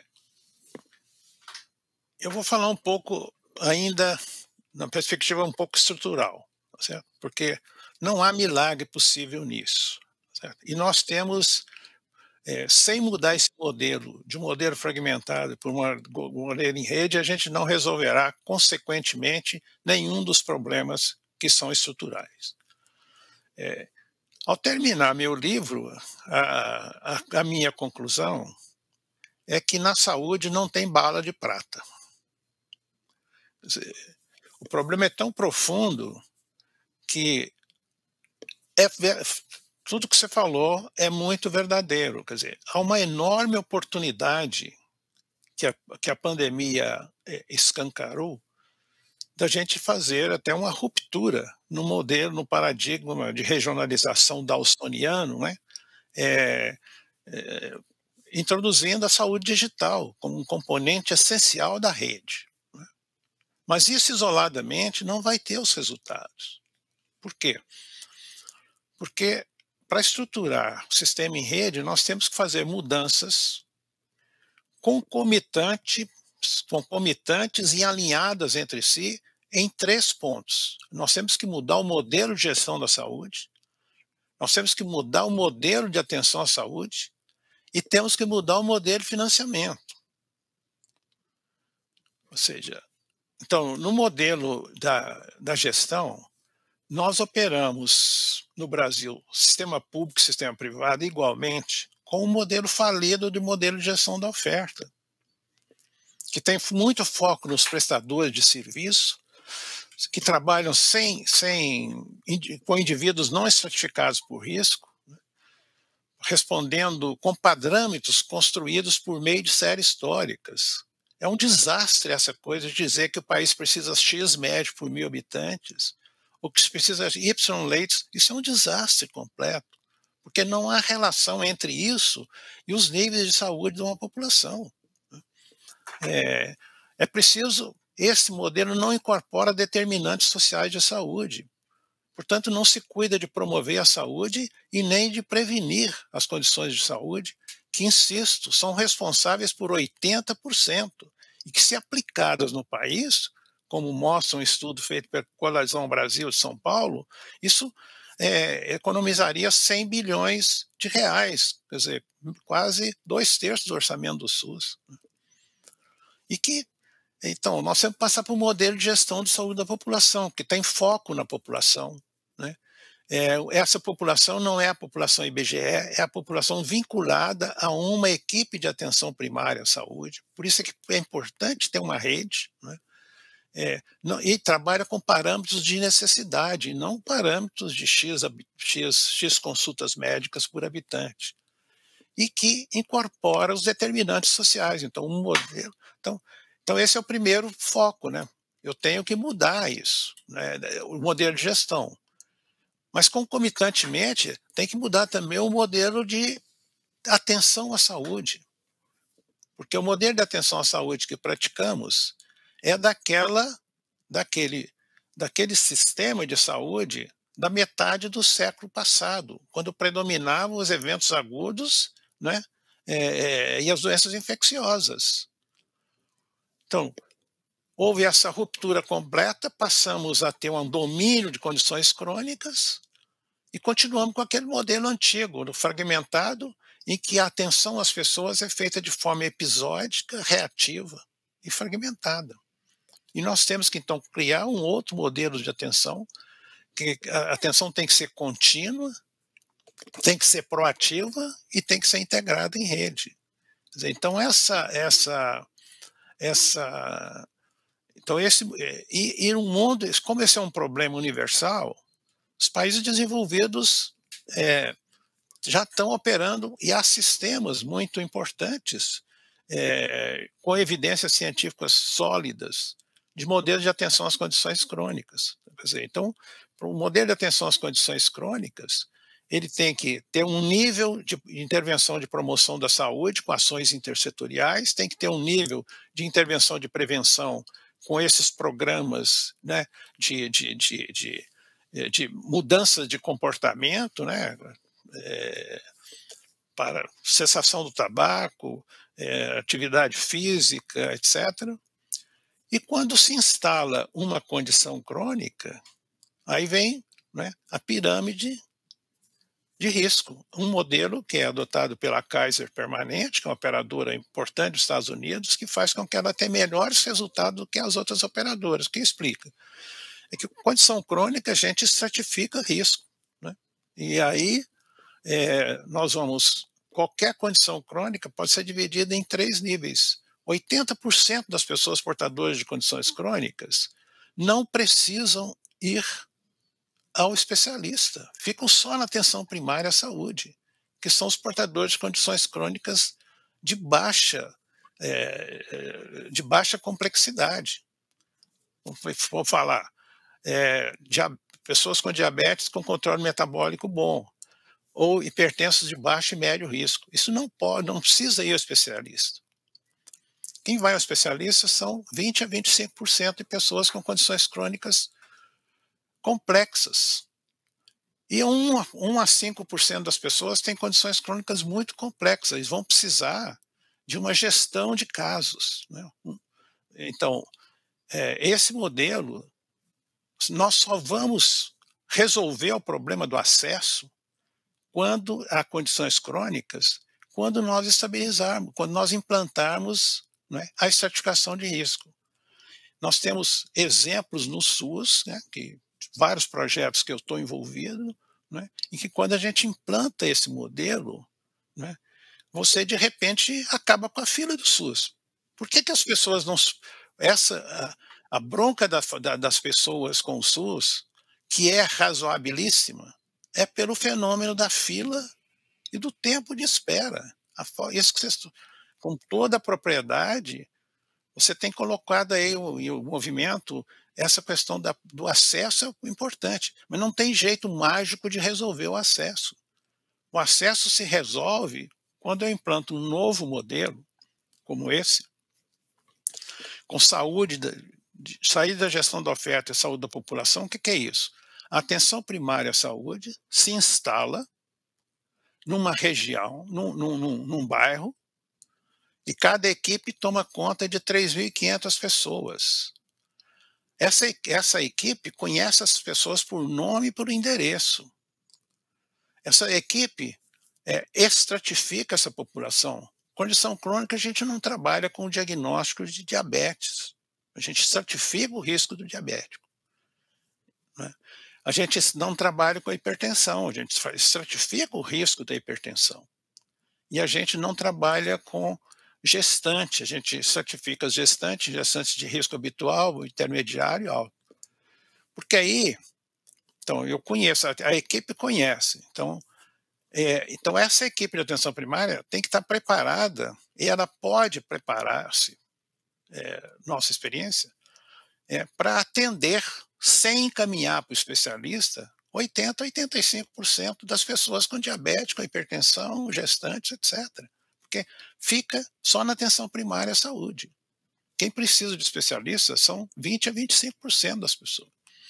eu vou falar um pouco ainda na perspectiva um pouco estrutural, certo? Porque não há milagre possível nisso, certo? E nós temos, é, sem mudar esse modelo, de um modelo fragmentado para um modelo em rede, a gente não resolverá, consequentemente, nenhum dos problemas que são estruturais. É, ao terminar meu livro, a, a, a minha conclusão é que na saúde não tem bala de prata. Quer dizer, o problema é tão profundo que é, tudo que você falou é muito verdadeiro. Quer dizer, há uma enorme oportunidade que a, que a pandemia escancarou da gente fazer até uma ruptura no modelo, no paradigma de regionalização dawsoniano, né? É, é, introduzindo a saúde digital como um componente essencial da rede. Né? Mas isso isoladamente não vai ter os resultados. Por quê? Porque para estruturar o sistema em rede, nós temos que fazer mudanças concomitantes, concomitantes e alinhadas entre si em três pontos. Nós temos que mudar o modelo de gestão da saúde, nós temos que mudar o modelo de atenção à saúde, e temos que mudar o modelo de financiamento. Ou seja, então, no modelo da, da gestão, nós operamos no Brasil sistema público e sistema privado igualmente com um modelo falido de modelo de gestão da oferta, que tem muito foco nos prestadores de serviço, que trabalham sem, sem, com indivíduos não estratificados por risco, respondendo com parâmetros construídos por meio de séries históricas. É um desastre essa coisa de dizer que o país precisa X médio por mil habitantes, ou que precisa Y leitos. Isso é um desastre completo, porque não há relação entre isso e os níveis de saúde de uma população. É, é preciso, esse modelo não incorpora determinantes sociais de saúde. Portanto, não se cuida de promover a saúde e nem de prevenir as condições de saúde, que, insisto, são responsáveis por oitenta por cento e que, se aplicadas no país, como mostra um estudo feito pela Coalizão Brasil de São Paulo, isso é, economizaria cem bilhões de reais, quer dizer, quase dois terços do orçamento do SUS. E que Então, nós temos que passar por um modelo de gestão de saúde da população, que tem foco na população. Né? É, essa população não é a população I B G E, é a população vinculada a uma equipe de atenção primária à saúde. Por isso é que é importante ter uma rede, né? É, não, e trabalha com parâmetros de necessidade, e não parâmetros de X, X, X consultas médicas por habitante. E que incorpora os determinantes sociais. Então, um modelo... Então, Então, esse é o primeiro foco, né? Eu tenho que mudar isso, né? O modelo de gestão. Mas, concomitantemente, tem que mudar também o modelo de atenção à saúde. Porque o modelo de atenção à saúde que praticamos é daquela, daquele, daquele sistema de saúde da metade do século passado, quando predominavam os eventos agudos, né, é, é, e as doenças infecciosas. Então, houve essa ruptura completa, passamos a ter um domínio de condições crônicas e continuamos com aquele modelo antigo, fragmentado, em que a atenção às pessoas é feita de forma episódica, reativa e fragmentada. E nós temos que, então, criar um outro modelo de atenção, que a atenção tem que ser contínua, tem que ser proativa e tem que ser integrada em rede. Quer dizer, então, essa... essa, essa então, esse, e, e um mundo, como esse é um problema universal, os países desenvolvidos é, já estão operando e há sistemas muito importantes é, com evidências científicas sólidas de modelos de atenção às condições crônicas. Quer dizer, então, para um modelo de atenção às condições crônicas, ele tem que ter um nível de intervenção de promoção da saúde com ações intersetoriais, tem que ter um nível de intervenção de prevenção com esses programas, né, de, de, de, de, de mudança de comportamento, né, é, para cessação do tabaco, é, atividade física, etcétera. E quando se instala uma condição crônica, aí vem, né, a pirâmide de risco, um modelo que é adotado pela Kaiser Permanente, que é uma operadora importante dos Estados Unidos, que faz com que ela tenha melhores resultados do que as outras operadoras. O que explica? É que com condição crônica a gente estratifica risco, né? E aí é, nós vamos, qualquer condição crônica pode ser dividida em três níveis. oitenta por cento das pessoas portadoras de condições crônicas não precisam ir ao especialista, ficam só na atenção primária à saúde, que são os portadores de condições crônicas de baixa, é, de baixa complexidade. Vou falar, é, pessoas com diabetes com controle metabólico bom, ou hipertensos de baixo e médio risco. Isso não pode, não precisa ir ao especialista. Quem vai ao especialista são vinte a vinte e cinco por cento de pessoas com condições crônicas complexas. E um a cinco por cento das pessoas têm condições crônicas muito complexas. Eles vão precisar de uma gestão de casos, né? Então, é, esse modelo, nós só vamos resolver o problema do acesso quando há condições crônicas, quando nós estabilizarmos, quando nós implantarmos, né, a estratificação de risco. Nós temos exemplos no SUS, né, que vários projetos que eu estou envolvido, né, em que quando a gente implanta esse modelo, né, você de repente acaba com a fila do SUS. Por que que as pessoas não... Essa, a, a bronca da, da, das pessoas com o SUS, que é razoabilíssima, é pelo fenômeno da fila e do tempo de espera. A, isso que você, com toda a propriedade, você tem colocado aí o, o movimento, essa questão da, do acesso é importante, mas não tem jeito mágico de resolver o acesso. O acesso se resolve quando eu implanto um novo modelo, como esse, com saúde, de, saída da gestão da oferta e saúde da população. O que, que é isso? A atenção primária à saúde se instala numa região, num, num, num bairro, e cada equipe toma conta de três mil e quinhentas pessoas. Essa, essa equipe conhece as pessoas por nome e por endereço. Essa equipe é, estratifica essa população. Condição crônica, a gente não trabalha com o diagnóstico de diabetes. A gente estratifica o risco do diabético, né? A gente não trabalha com a hipertensão, a gente estratifica o risco da hipertensão. E a gente não trabalha com gestante, a gente estratifica as gestantes, gestantes de risco habitual, intermediário e alto. Porque aí, então, eu conheço, a equipe conhece. Então, é, então essa equipe de atenção primária tem que estar preparada, e ela pode preparar-se, é, nossa experiência, é, para atender, sem encaminhar para o especialista, oitenta, oitenta e cinco por cento das pessoas com diabetes, com hipertensão, gestantes, etcétera. Porque fica só na atenção primária à saúde. Quem precisa de especialistas são vinte a vinte e cinco por cento das pessoas.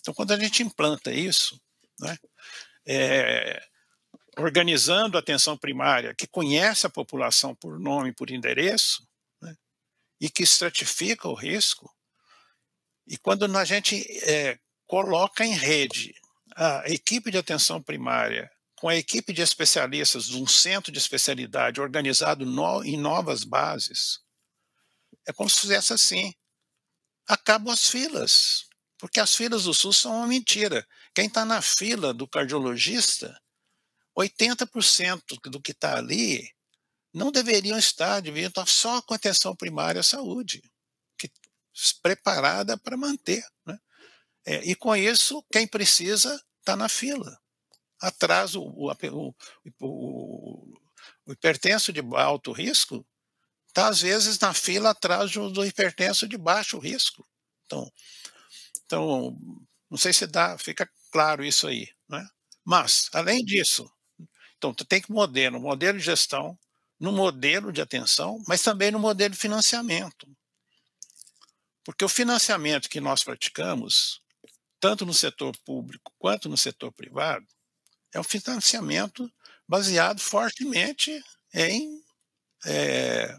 Então, quando a gente implanta isso, né, é, organizando a atenção primária, que conhece a população por nome e por endereço, né, e que estratifica o risco, e quando a gente é, coloca em rede a equipe de atenção primária com a equipe de especialistas de um centro de especialidade organizado no, em novas bases, é como se fizesse assim, acabam as filas, porque as filas do SUS são uma mentira. Quem está na fila do cardiologista, oitenta por cento do que está ali não deveriam estar, deveriam estar só com atenção primária à saúde, que, preparada para manter, né? É, e com isso, quem precisa está na fila. Atrás, o, o, o, o, o hipertenso de alto risco está, às vezes, na fila atrás do, do hipertenso de baixo risco. Então, então, não sei se dá, fica claro isso aí, né? Mas, além disso, então, tu tem que mudar no modelo de gestão, no modelo de atenção, mas também no modelo de financiamento. Porque o financiamento que nós praticamos, tanto no setor público quanto no setor privado, é um financiamento baseado fortemente em, é,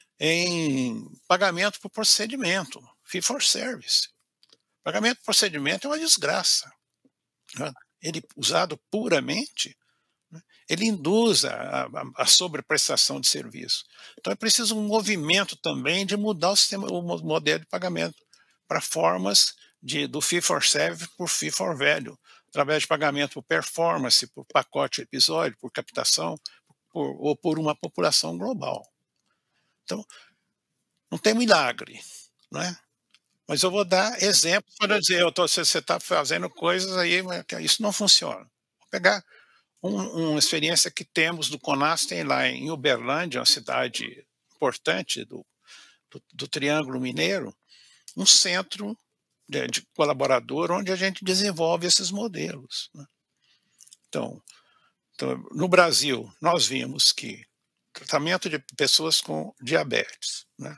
em pagamento por procedimento, fee for service. Pagamento por procedimento é uma desgraça, né? Ele, usado puramente, né, ele induz a, a, a sobreprestação de serviço. Então é preciso um movimento também de mudar o sistema, o modelo de pagamento para formas de, do fee for service por fee for value, através de pagamento por performance, por pacote episódio, por captação, por, ou por uma população global. Então, não tem milagre, não é? Mas eu vou dar exemplos para dizer, eu tô, você está fazendo coisas aí, mas isso não funciona. Vou pegar um, uma experiência que temos do CONAS, lá em Uberlândia, uma cidade importante do, do, do Triângulo Mineiro, um centro de, de colaborador onde a gente desenvolve esses modelos, né? Então, então, no Brasil, nós vimos que tratamento de pessoas com diabetes, né,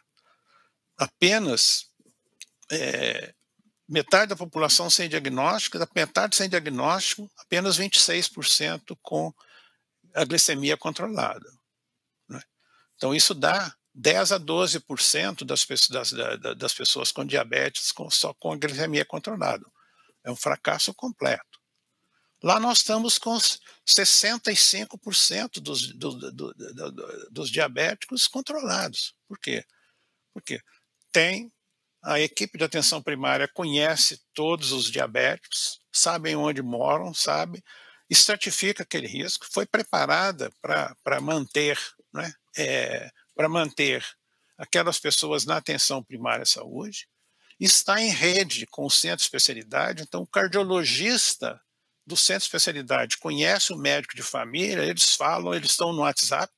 apenas é, metade da população sem diagnóstico, da metade sem diagnóstico, apenas vinte e seis por cento com a glicemia controlada, né? Então, isso dá dez a doze por cento das pessoas, das, das pessoas com diabetes com, só com a glicemia controlada. É um fracasso completo. Lá nós estamos com sessenta e cinco por cento dos, do, do, do, do, dos diabéticos controlados. Por quê? Porque tem a equipe de atenção primária conhece todos os diabéticos, sabem onde moram, sabe, estratifica aquele risco, foi preparada para manter, né, é, para manter aquelas pessoas na atenção primária à saúde, está em rede com o centro de especialidade. Então o cardiologista do centro de especialidade conhece o médico de família, eles falam, eles estão no WhatsApp,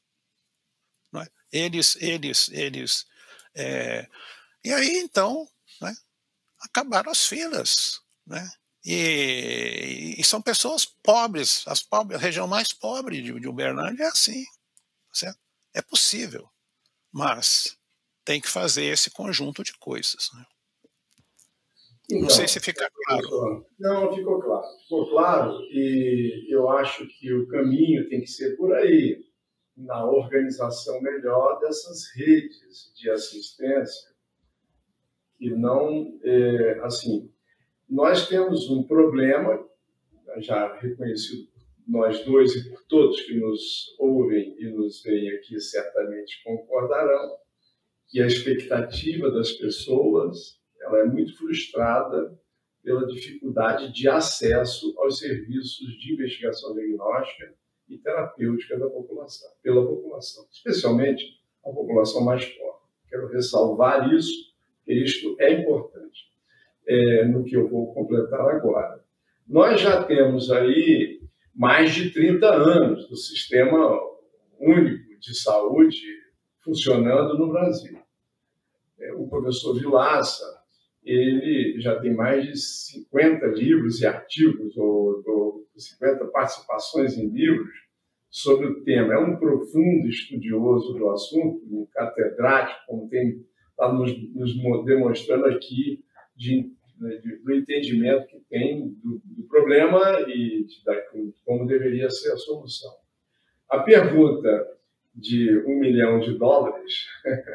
né? eles, eles, eles, é, e aí então, né, acabaram as filas, né? E, e são pessoas pobres, as pobres, a região mais pobre de, de Uberlândia é assim, certo? É possível, mas tem que fazer esse conjunto de coisas, né? Então, não sei se fica claro. Não, ficou claro. Ficou claro e eu acho que o caminho tem que ser por aí, na organização melhor dessas redes de assistência, que não, é, assim, nós temos um problema, já reconhecido por nós dois e por todos que nos ouvem e nos veem aqui certamente concordarão, que a expectativa das pessoas ela é muito frustrada pela dificuldade de acesso aos serviços de investigação diagnóstica e terapêutica da população, pela população, especialmente a população mais pobre. Quero ressalvar isso, porque isto é importante, é, no que eu vou completar agora. Nós já temos aí mais de trinta anos do Sistema Único de Saúde funcionando no Brasil. É, o professor Vilaça, ele já tem mais de cinquenta livros e artigos, ou, ou cinquenta participações em livros sobre o tema. É um profundo estudioso do assunto, um catedrático, como tem está nos, nos demonstrando aqui, de né, de, do entendimento que tem do, do problema e de, da, como deveria ser a solução. A pergunta de um milhão de dólares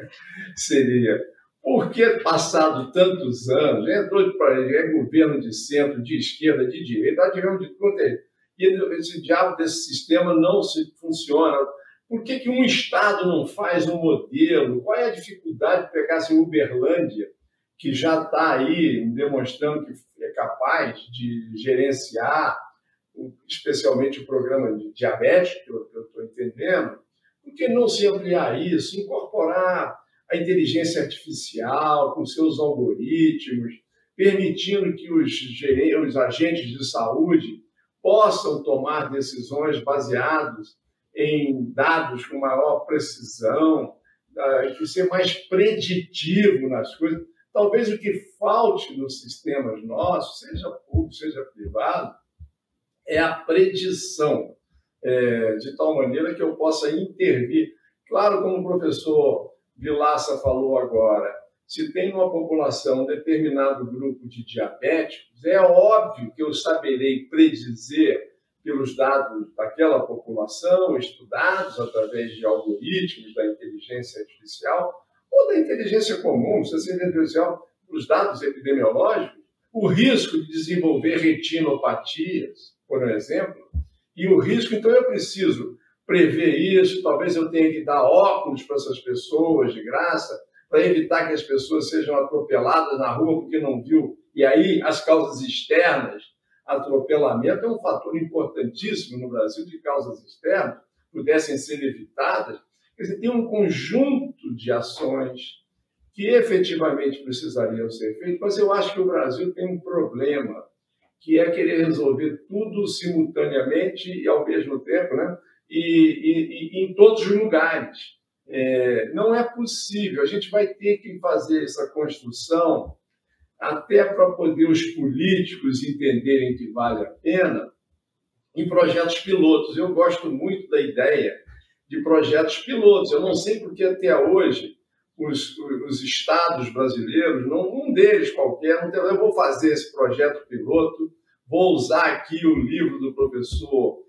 seria: por que, passado tantos anos, já entrou para é governo de centro, de esquerda, de direita, tivemos de tudo, e esse diabo desse sistema não se funciona? Por que, que um Estado não faz um modelo? Qual é a dificuldade de pegar assim, Uberlândia, que já está aí demonstrando que é capaz de gerenciar, especialmente o programa de diabetes, que eu estou entendendo? Por que não se ampliar isso, incorporar a inteligência artificial com seus algoritmos, permitindo que os, os agentes de saúde possam tomar decisões baseadas em dados com maior precisão, que ser mais preditivo nas coisas? Talvez o que falte nos sistemas nossos, seja público, seja privado, é a predição, é, de tal maneira que eu possa intervir. Claro, como o professor Vilaça falou agora, se tem uma população um determinado grupo de diabéticos, é óbvio que eu saberei predizer pelos dados daquela população, estudados através de algoritmos da inteligência artificial ou da inteligência comum, se seja artificial, os dados epidemiológicos, o risco de desenvolver retinopatias, por exemplo, e o risco, então eu preciso prever isso, talvez eu tenha que dar óculos para essas pessoas de graça, para evitar que as pessoas sejam atropeladas na rua porque não viu, e aí as causas externas, atropelamento é um fator importantíssimo no Brasil de causas externas, pudessem ser evitadas. Quer dizer, tem um conjunto de ações que efetivamente precisariam ser feitas, mas eu acho que o Brasil tem um problema, que é querer resolver tudo simultaneamente e ao mesmo tempo, né? E, e, e em todos os lugares. É, não é possível. A gente vai ter que fazer essa construção até para poder os políticos entenderem que vale a pena em projetos pilotos. Eu gosto muito da ideia de projetos pilotos. Eu não sei porque até hoje os, os estados brasileiros, não, um deles qualquer, não tem, eu vou fazer esse projeto piloto, vou usar aqui o livro do professor,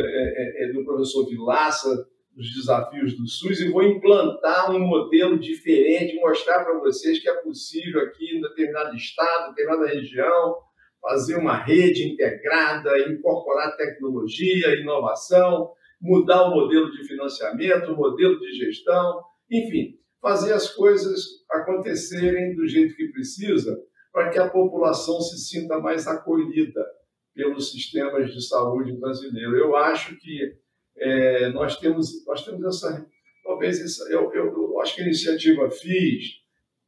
é, é, do professor Vilaça, os desafios do SUS, e vou implantar um modelo diferente, mostrar para vocês que é possível aqui em determinado estado, determinada região, fazer uma rede integrada, incorporar tecnologia, inovação, mudar o modelo de financiamento, o modelo de gestão, enfim, fazer as coisas acontecerem do jeito que precisa para que a população se sinta mais acolhida pelos sistemas de saúde brasileiro. Eu acho que É, nós temos nós temos essa, talvez essa, eu, eu, eu acho que a iniciativa F I S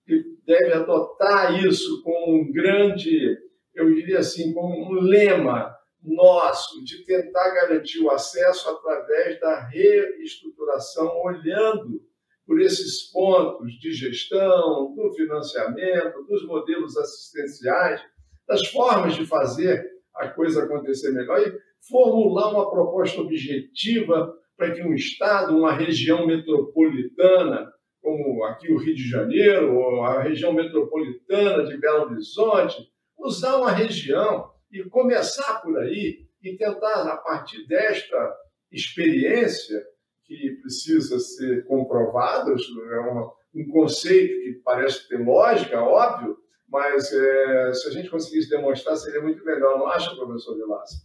deve adotar isso como um grande, eu diria assim, como um lema nosso de tentar garantir o acesso através da reestruturação, olhando por esses pontos de gestão, do financiamento, dos modelos assistenciais, das formas de fazer a coisa acontecer melhor e formular uma proposta objetiva para que um estado, uma região metropolitana, como aqui o Rio de Janeiro, ou a região metropolitana de Belo Horizonte, usar uma região e começar por aí e tentar, a partir desta experiência, que precisa ser comprovada, é uma, um conceito que parece ter lógica, óbvio, mas é, se a gente conseguisse demonstrar, seria muito melhor, não acha, professor Vilaça?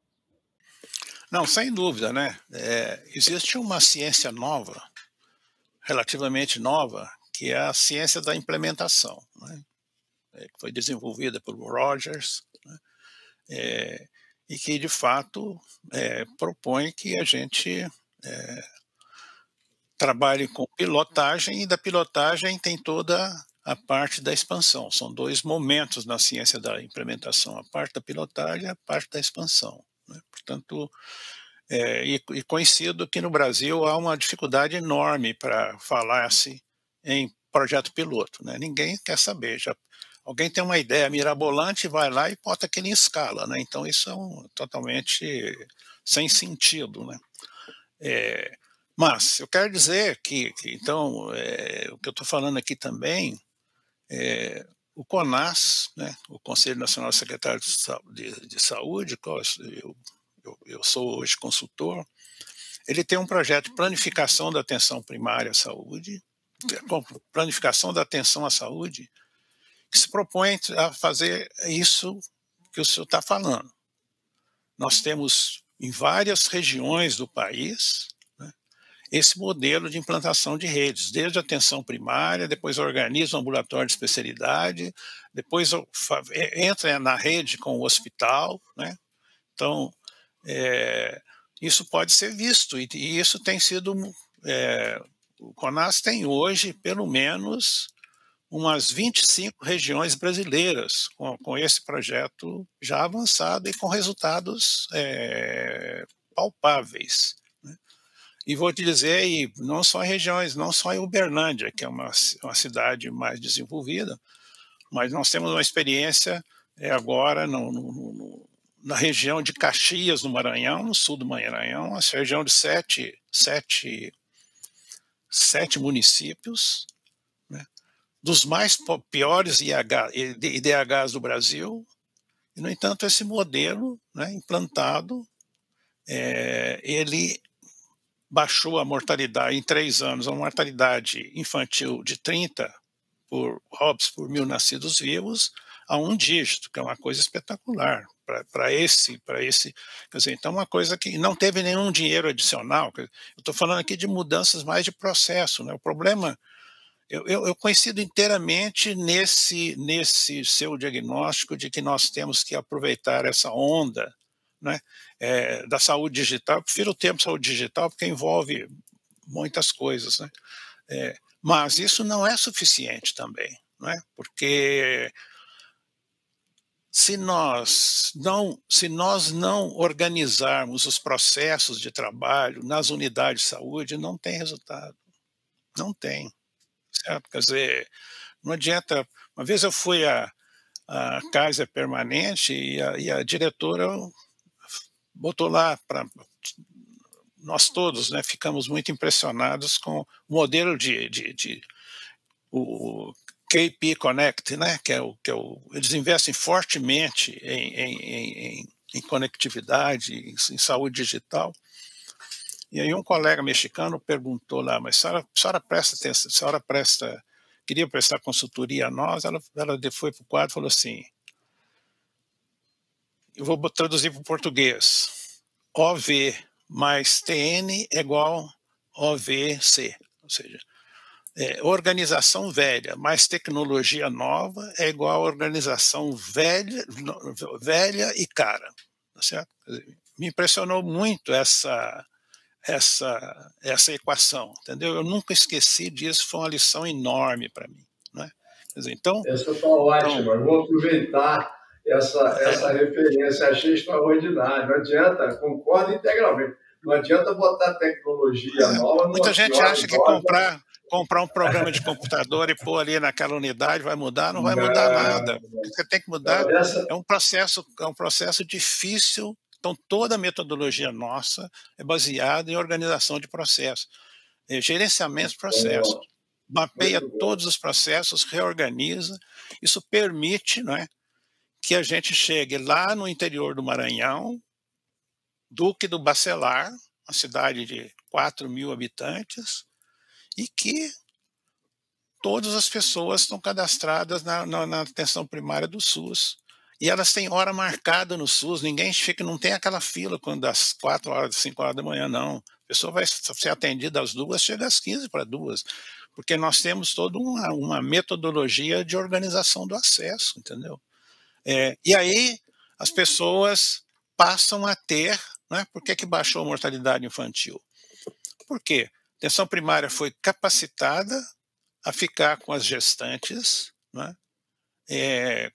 Não, sem dúvida, né? É, existe uma ciência nova, relativamente nova, que é a ciência da implementação, né? É, que foi desenvolvida pelo Rogers, né? É, e que, de fato, é, propõe que a gente é, trabalhe com pilotagem, e da pilotagem tem toda a parte da expansão. São dois momentos na ciência da implementação, a parte da pilotagem e a parte da expansão, né? Portanto, é, e, e coincido que no Brasil há uma dificuldade enorme para falar-se em projeto piloto, né? Ninguém quer saber. Já, alguém tem uma ideia mirabolante, vai lá e bota aquilo em escala, né? Então isso é um, totalmente sem sentido, né? É, mas eu quero dizer que, que então, é, o que eu estou falando aqui também, é, o CONAS, né, o Conselho Nacional de Secretários de, Sa de, de Saúde, eu, eu, eu sou hoje consultor, ele tem um projeto de planificação da atenção primária à saúde, planificação da atenção à saúde, que se propõe a fazer isso que o senhor está falando. Nós temos em várias regiões do país, né, esse modelo de implantação de redes, desde a atenção primária, depois organiza um ambulatório de especialidade, depois entra na rede com o hospital, né? Então, é, isso pode ser visto, e, e isso tem sido, é, o CONAS tem hoje, pelo menos, umas vinte e cinco regiões brasileiras com, com esse projeto já avançado e com resultados é, palpáveis. E vou te dizer, e não só em regiões, não só em Uberlândia, que é uma, uma cidade mais desenvolvida, mas nós temos uma experiência é, agora no, no, no, na região de Caxias, no Maranhão, no sul do Maranhão, essa região de sete, sete, sete municípios, né, dos mais piores I D Hs do Brasil, e, no entanto, esse modelo, né, implantado, é, ele baixou a mortalidade em três anos, a mortalidade infantil de trinta por óbitos por mil nascidos vivos a um dígito, que é uma coisa espetacular para esse, para esse, quer dizer, então uma coisa que não teve nenhum dinheiro adicional. Eu estou falando aqui de mudanças mais de processo, né? O problema, eu, eu, eu coincido inteiramente nesse, nesse seu diagnóstico de que nós temos que aproveitar essa onda, né, é, da saúde digital. Eu prefiro o termo saúde digital porque envolve muitas coisas, né? É, mas isso não é suficiente também, né? Porque se nós não, se nós não organizarmos os processos de trabalho nas unidades de saúde, não tem resultado, não tem, certo? Quer dizer, não adianta. Uma vez eu fui à, à Kaiser Permanente e a, e a diretora botou lá para nós todos, né, ficamos muito impressionados com o modelo de, de, de o K P Connect, né, que é o que é o, eles investem fortemente em, em, em, em conectividade, em, em saúde digital. E aí um colega mexicano perguntou lá, mas a senhora, a senhora presta atenção, a senhora presta, queria prestar consultoria a nós? Ela, ela foi para o quadro e falou assim, eu vou traduzir para o português, O V mais T N é igual O V C, ou seja, é, organização velha mais tecnologia nova é igual a organização velha, velha e cara, tá certo? Me impressionou muito essa, essa, essa equação, entendeu? Eu nunca esqueci disso, foi uma lição enorme para mim, né? Quer dizer, então, essa está ótima, então, eu vou aproveitar essa, essa é, referência, achei extraordinário. Não adianta, concordo integralmente, não adianta botar tecnologia é, nova. Muita gente acha que comprar, comprar um programa de computador e pôr ali naquela unidade vai mudar, não vai não, mudar nada. O que você tem que mudar não, essa... é um processo, é um processo difícil. Então, toda a metodologia nossa é baseada em organização de processos, é, gerenciamento de processos. Mapeia todos os processos, reorganiza. Isso permite, não é, que a gente chegue lá no interior do Maranhão, Duque do Bacelar, uma cidade de quatro mil habitantes, e que todas as pessoas estão cadastradas na, na, na atenção primária do SUS. E elas têm hora marcada no SUS, ninguém fica, não tem aquela fila quando das quatro horas, cinco horas da manhã, não. A pessoa vai ser atendida às duas, chega às quinze para duas, porque nós temos toda uma, uma metodologia de organização do acesso, entendeu? É, e aí as pessoas passam a ter, né, por que que baixou a mortalidade infantil? Por quê? A atenção primária foi capacitada a ficar com as gestantes, né, é,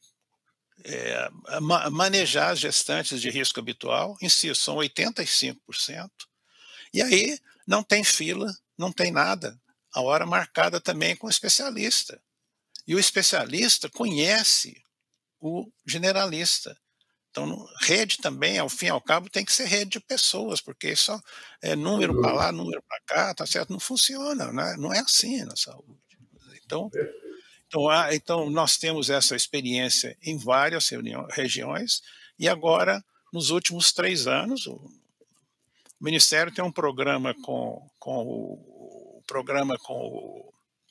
é, a manejar as gestantes de risco habitual, insisto, são oitenta e cinco por cento, e aí não tem fila, não tem nada, a hora marcada também com o especialista, e o especialista conhece o generalista. Então, rede também, ao fim e ao cabo, tem que ser rede de pessoas, porque só é número para lá, número para cá, tá certo? Não funciona, né? Não é assim na saúde. Então, então Então, há, então, nós temos essa experiência em várias regiões, e agora, nos últimos três anos, o Ministério tem um programa com, com o programa com, o,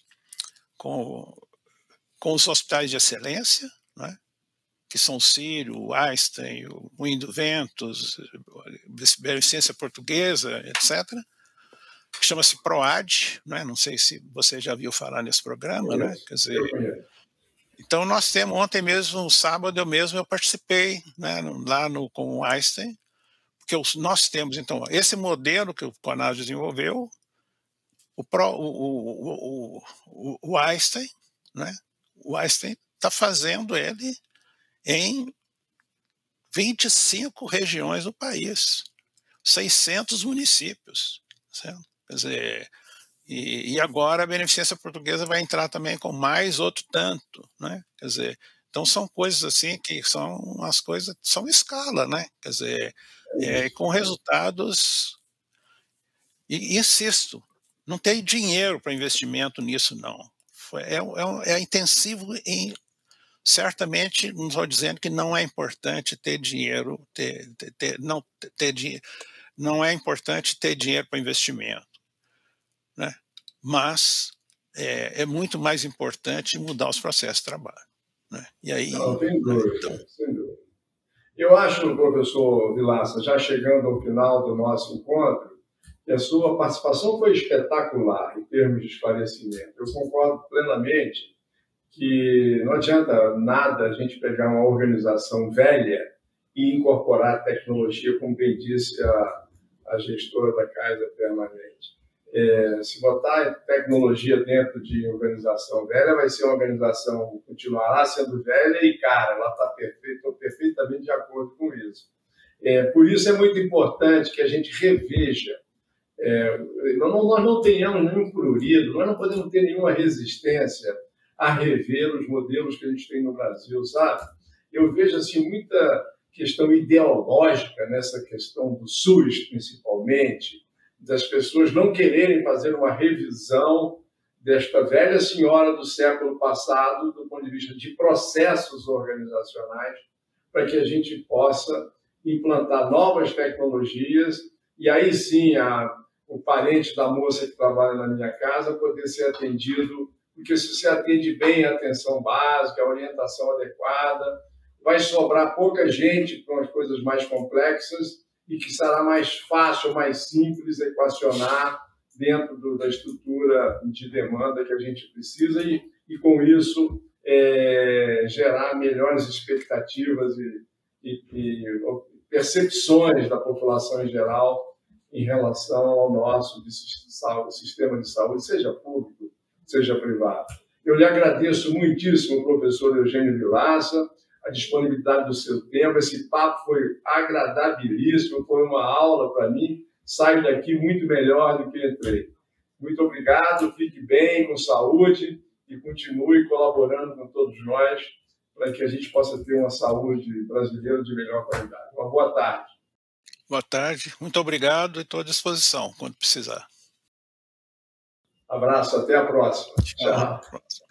com, com os hospitais de excelência, né? Que são o Sírio, o Einstein, o Moinho do Ventos, a Beneficência Portuguesa, etcétera, que chama-se PROAD, né? Não sei se você já viu falar nesse programa, né? Quer dizer, então nós temos, ontem mesmo, no sábado, eu mesmo eu participei, né, lá no, com o Einstein, porque nós temos, então, esse modelo que o CONAS desenvolveu, o, Pro, o, o, o, o Einstein, né? O Einstein está fazendo ele em vinte e cinco regiões do país, seiscentos municípios, certo? Quer dizer, e, e agora a Beneficência Portuguesa vai entrar também com mais outro tanto, né? Quer dizer, então são coisas assim que são as coisas, são escala, né? Quer dizer, é, com resultados, e, e insisto, não tem dinheiro para investimento nisso, não. É, é, é intensivo em... Certamente, não estou dizendo que não é importante ter dinheiro, ter, ter, ter, não, ter, ter, não é importante ter dinheiro para investimento, né? Mas é, é muito mais importante mudar os processos de trabalho, né? E aí, não, sem dúvida, né, então... sem dúvida. Eu acho, professor Vilaça, já chegando ao final do nosso encontro, que a sua participação foi espetacular em termos de esclarecimento. Eu concordo plenamente que não adianta nada a gente pegar uma organização velha e incorporar tecnologia, como bem disse a, a gestora da Casa Permanente. É, se botar tecnologia dentro de organização velha, vai ser uma organização que continuará sendo velha e cara, ela está perfeita, estou perfeitamente de acordo com isso. É, por isso é muito importante que a gente reveja. É, nós não tenhamos nenhum prurido, nós não podemos ter nenhuma resistência a rever os modelos que a gente tem no Brasil, sabe? Eu vejo assim muita questão ideológica nessa questão do SUS, principalmente, das pessoas não quererem fazer uma revisão desta velha senhora do século passado, do ponto de vista de processos organizacionais, para que a gente possa implantar novas tecnologias e aí sim a, o parente da moça que trabalha na minha casa poder ser atendido, porque se você atende bem a atenção básica, a orientação adequada, vai sobrar pouca gente para as coisas mais complexas e que será mais fácil, mais simples equacionar dentro do, da estrutura de demanda que a gente precisa e, e com isso, é, gerar melhores expectativas e, e, e percepções da população em geral em relação ao nosso sistema de saúde, seja público, seja privado. Eu lhe agradeço muitíssimo, professor Eugênio Vilaça, a disponibilidade do seu tempo. Esse papo foi agradabilíssimo, foi uma aula para mim. Saio daqui muito melhor do que entrei. Muito obrigado, fique bem, com saúde e continue colaborando com todos nós para que a gente possa ter uma saúde brasileira de melhor qualidade. Uma boa tarde. Boa tarde, muito obrigado e estou à disposição quando precisar. Abraço, até a próxima. Tchau. Até a próxima.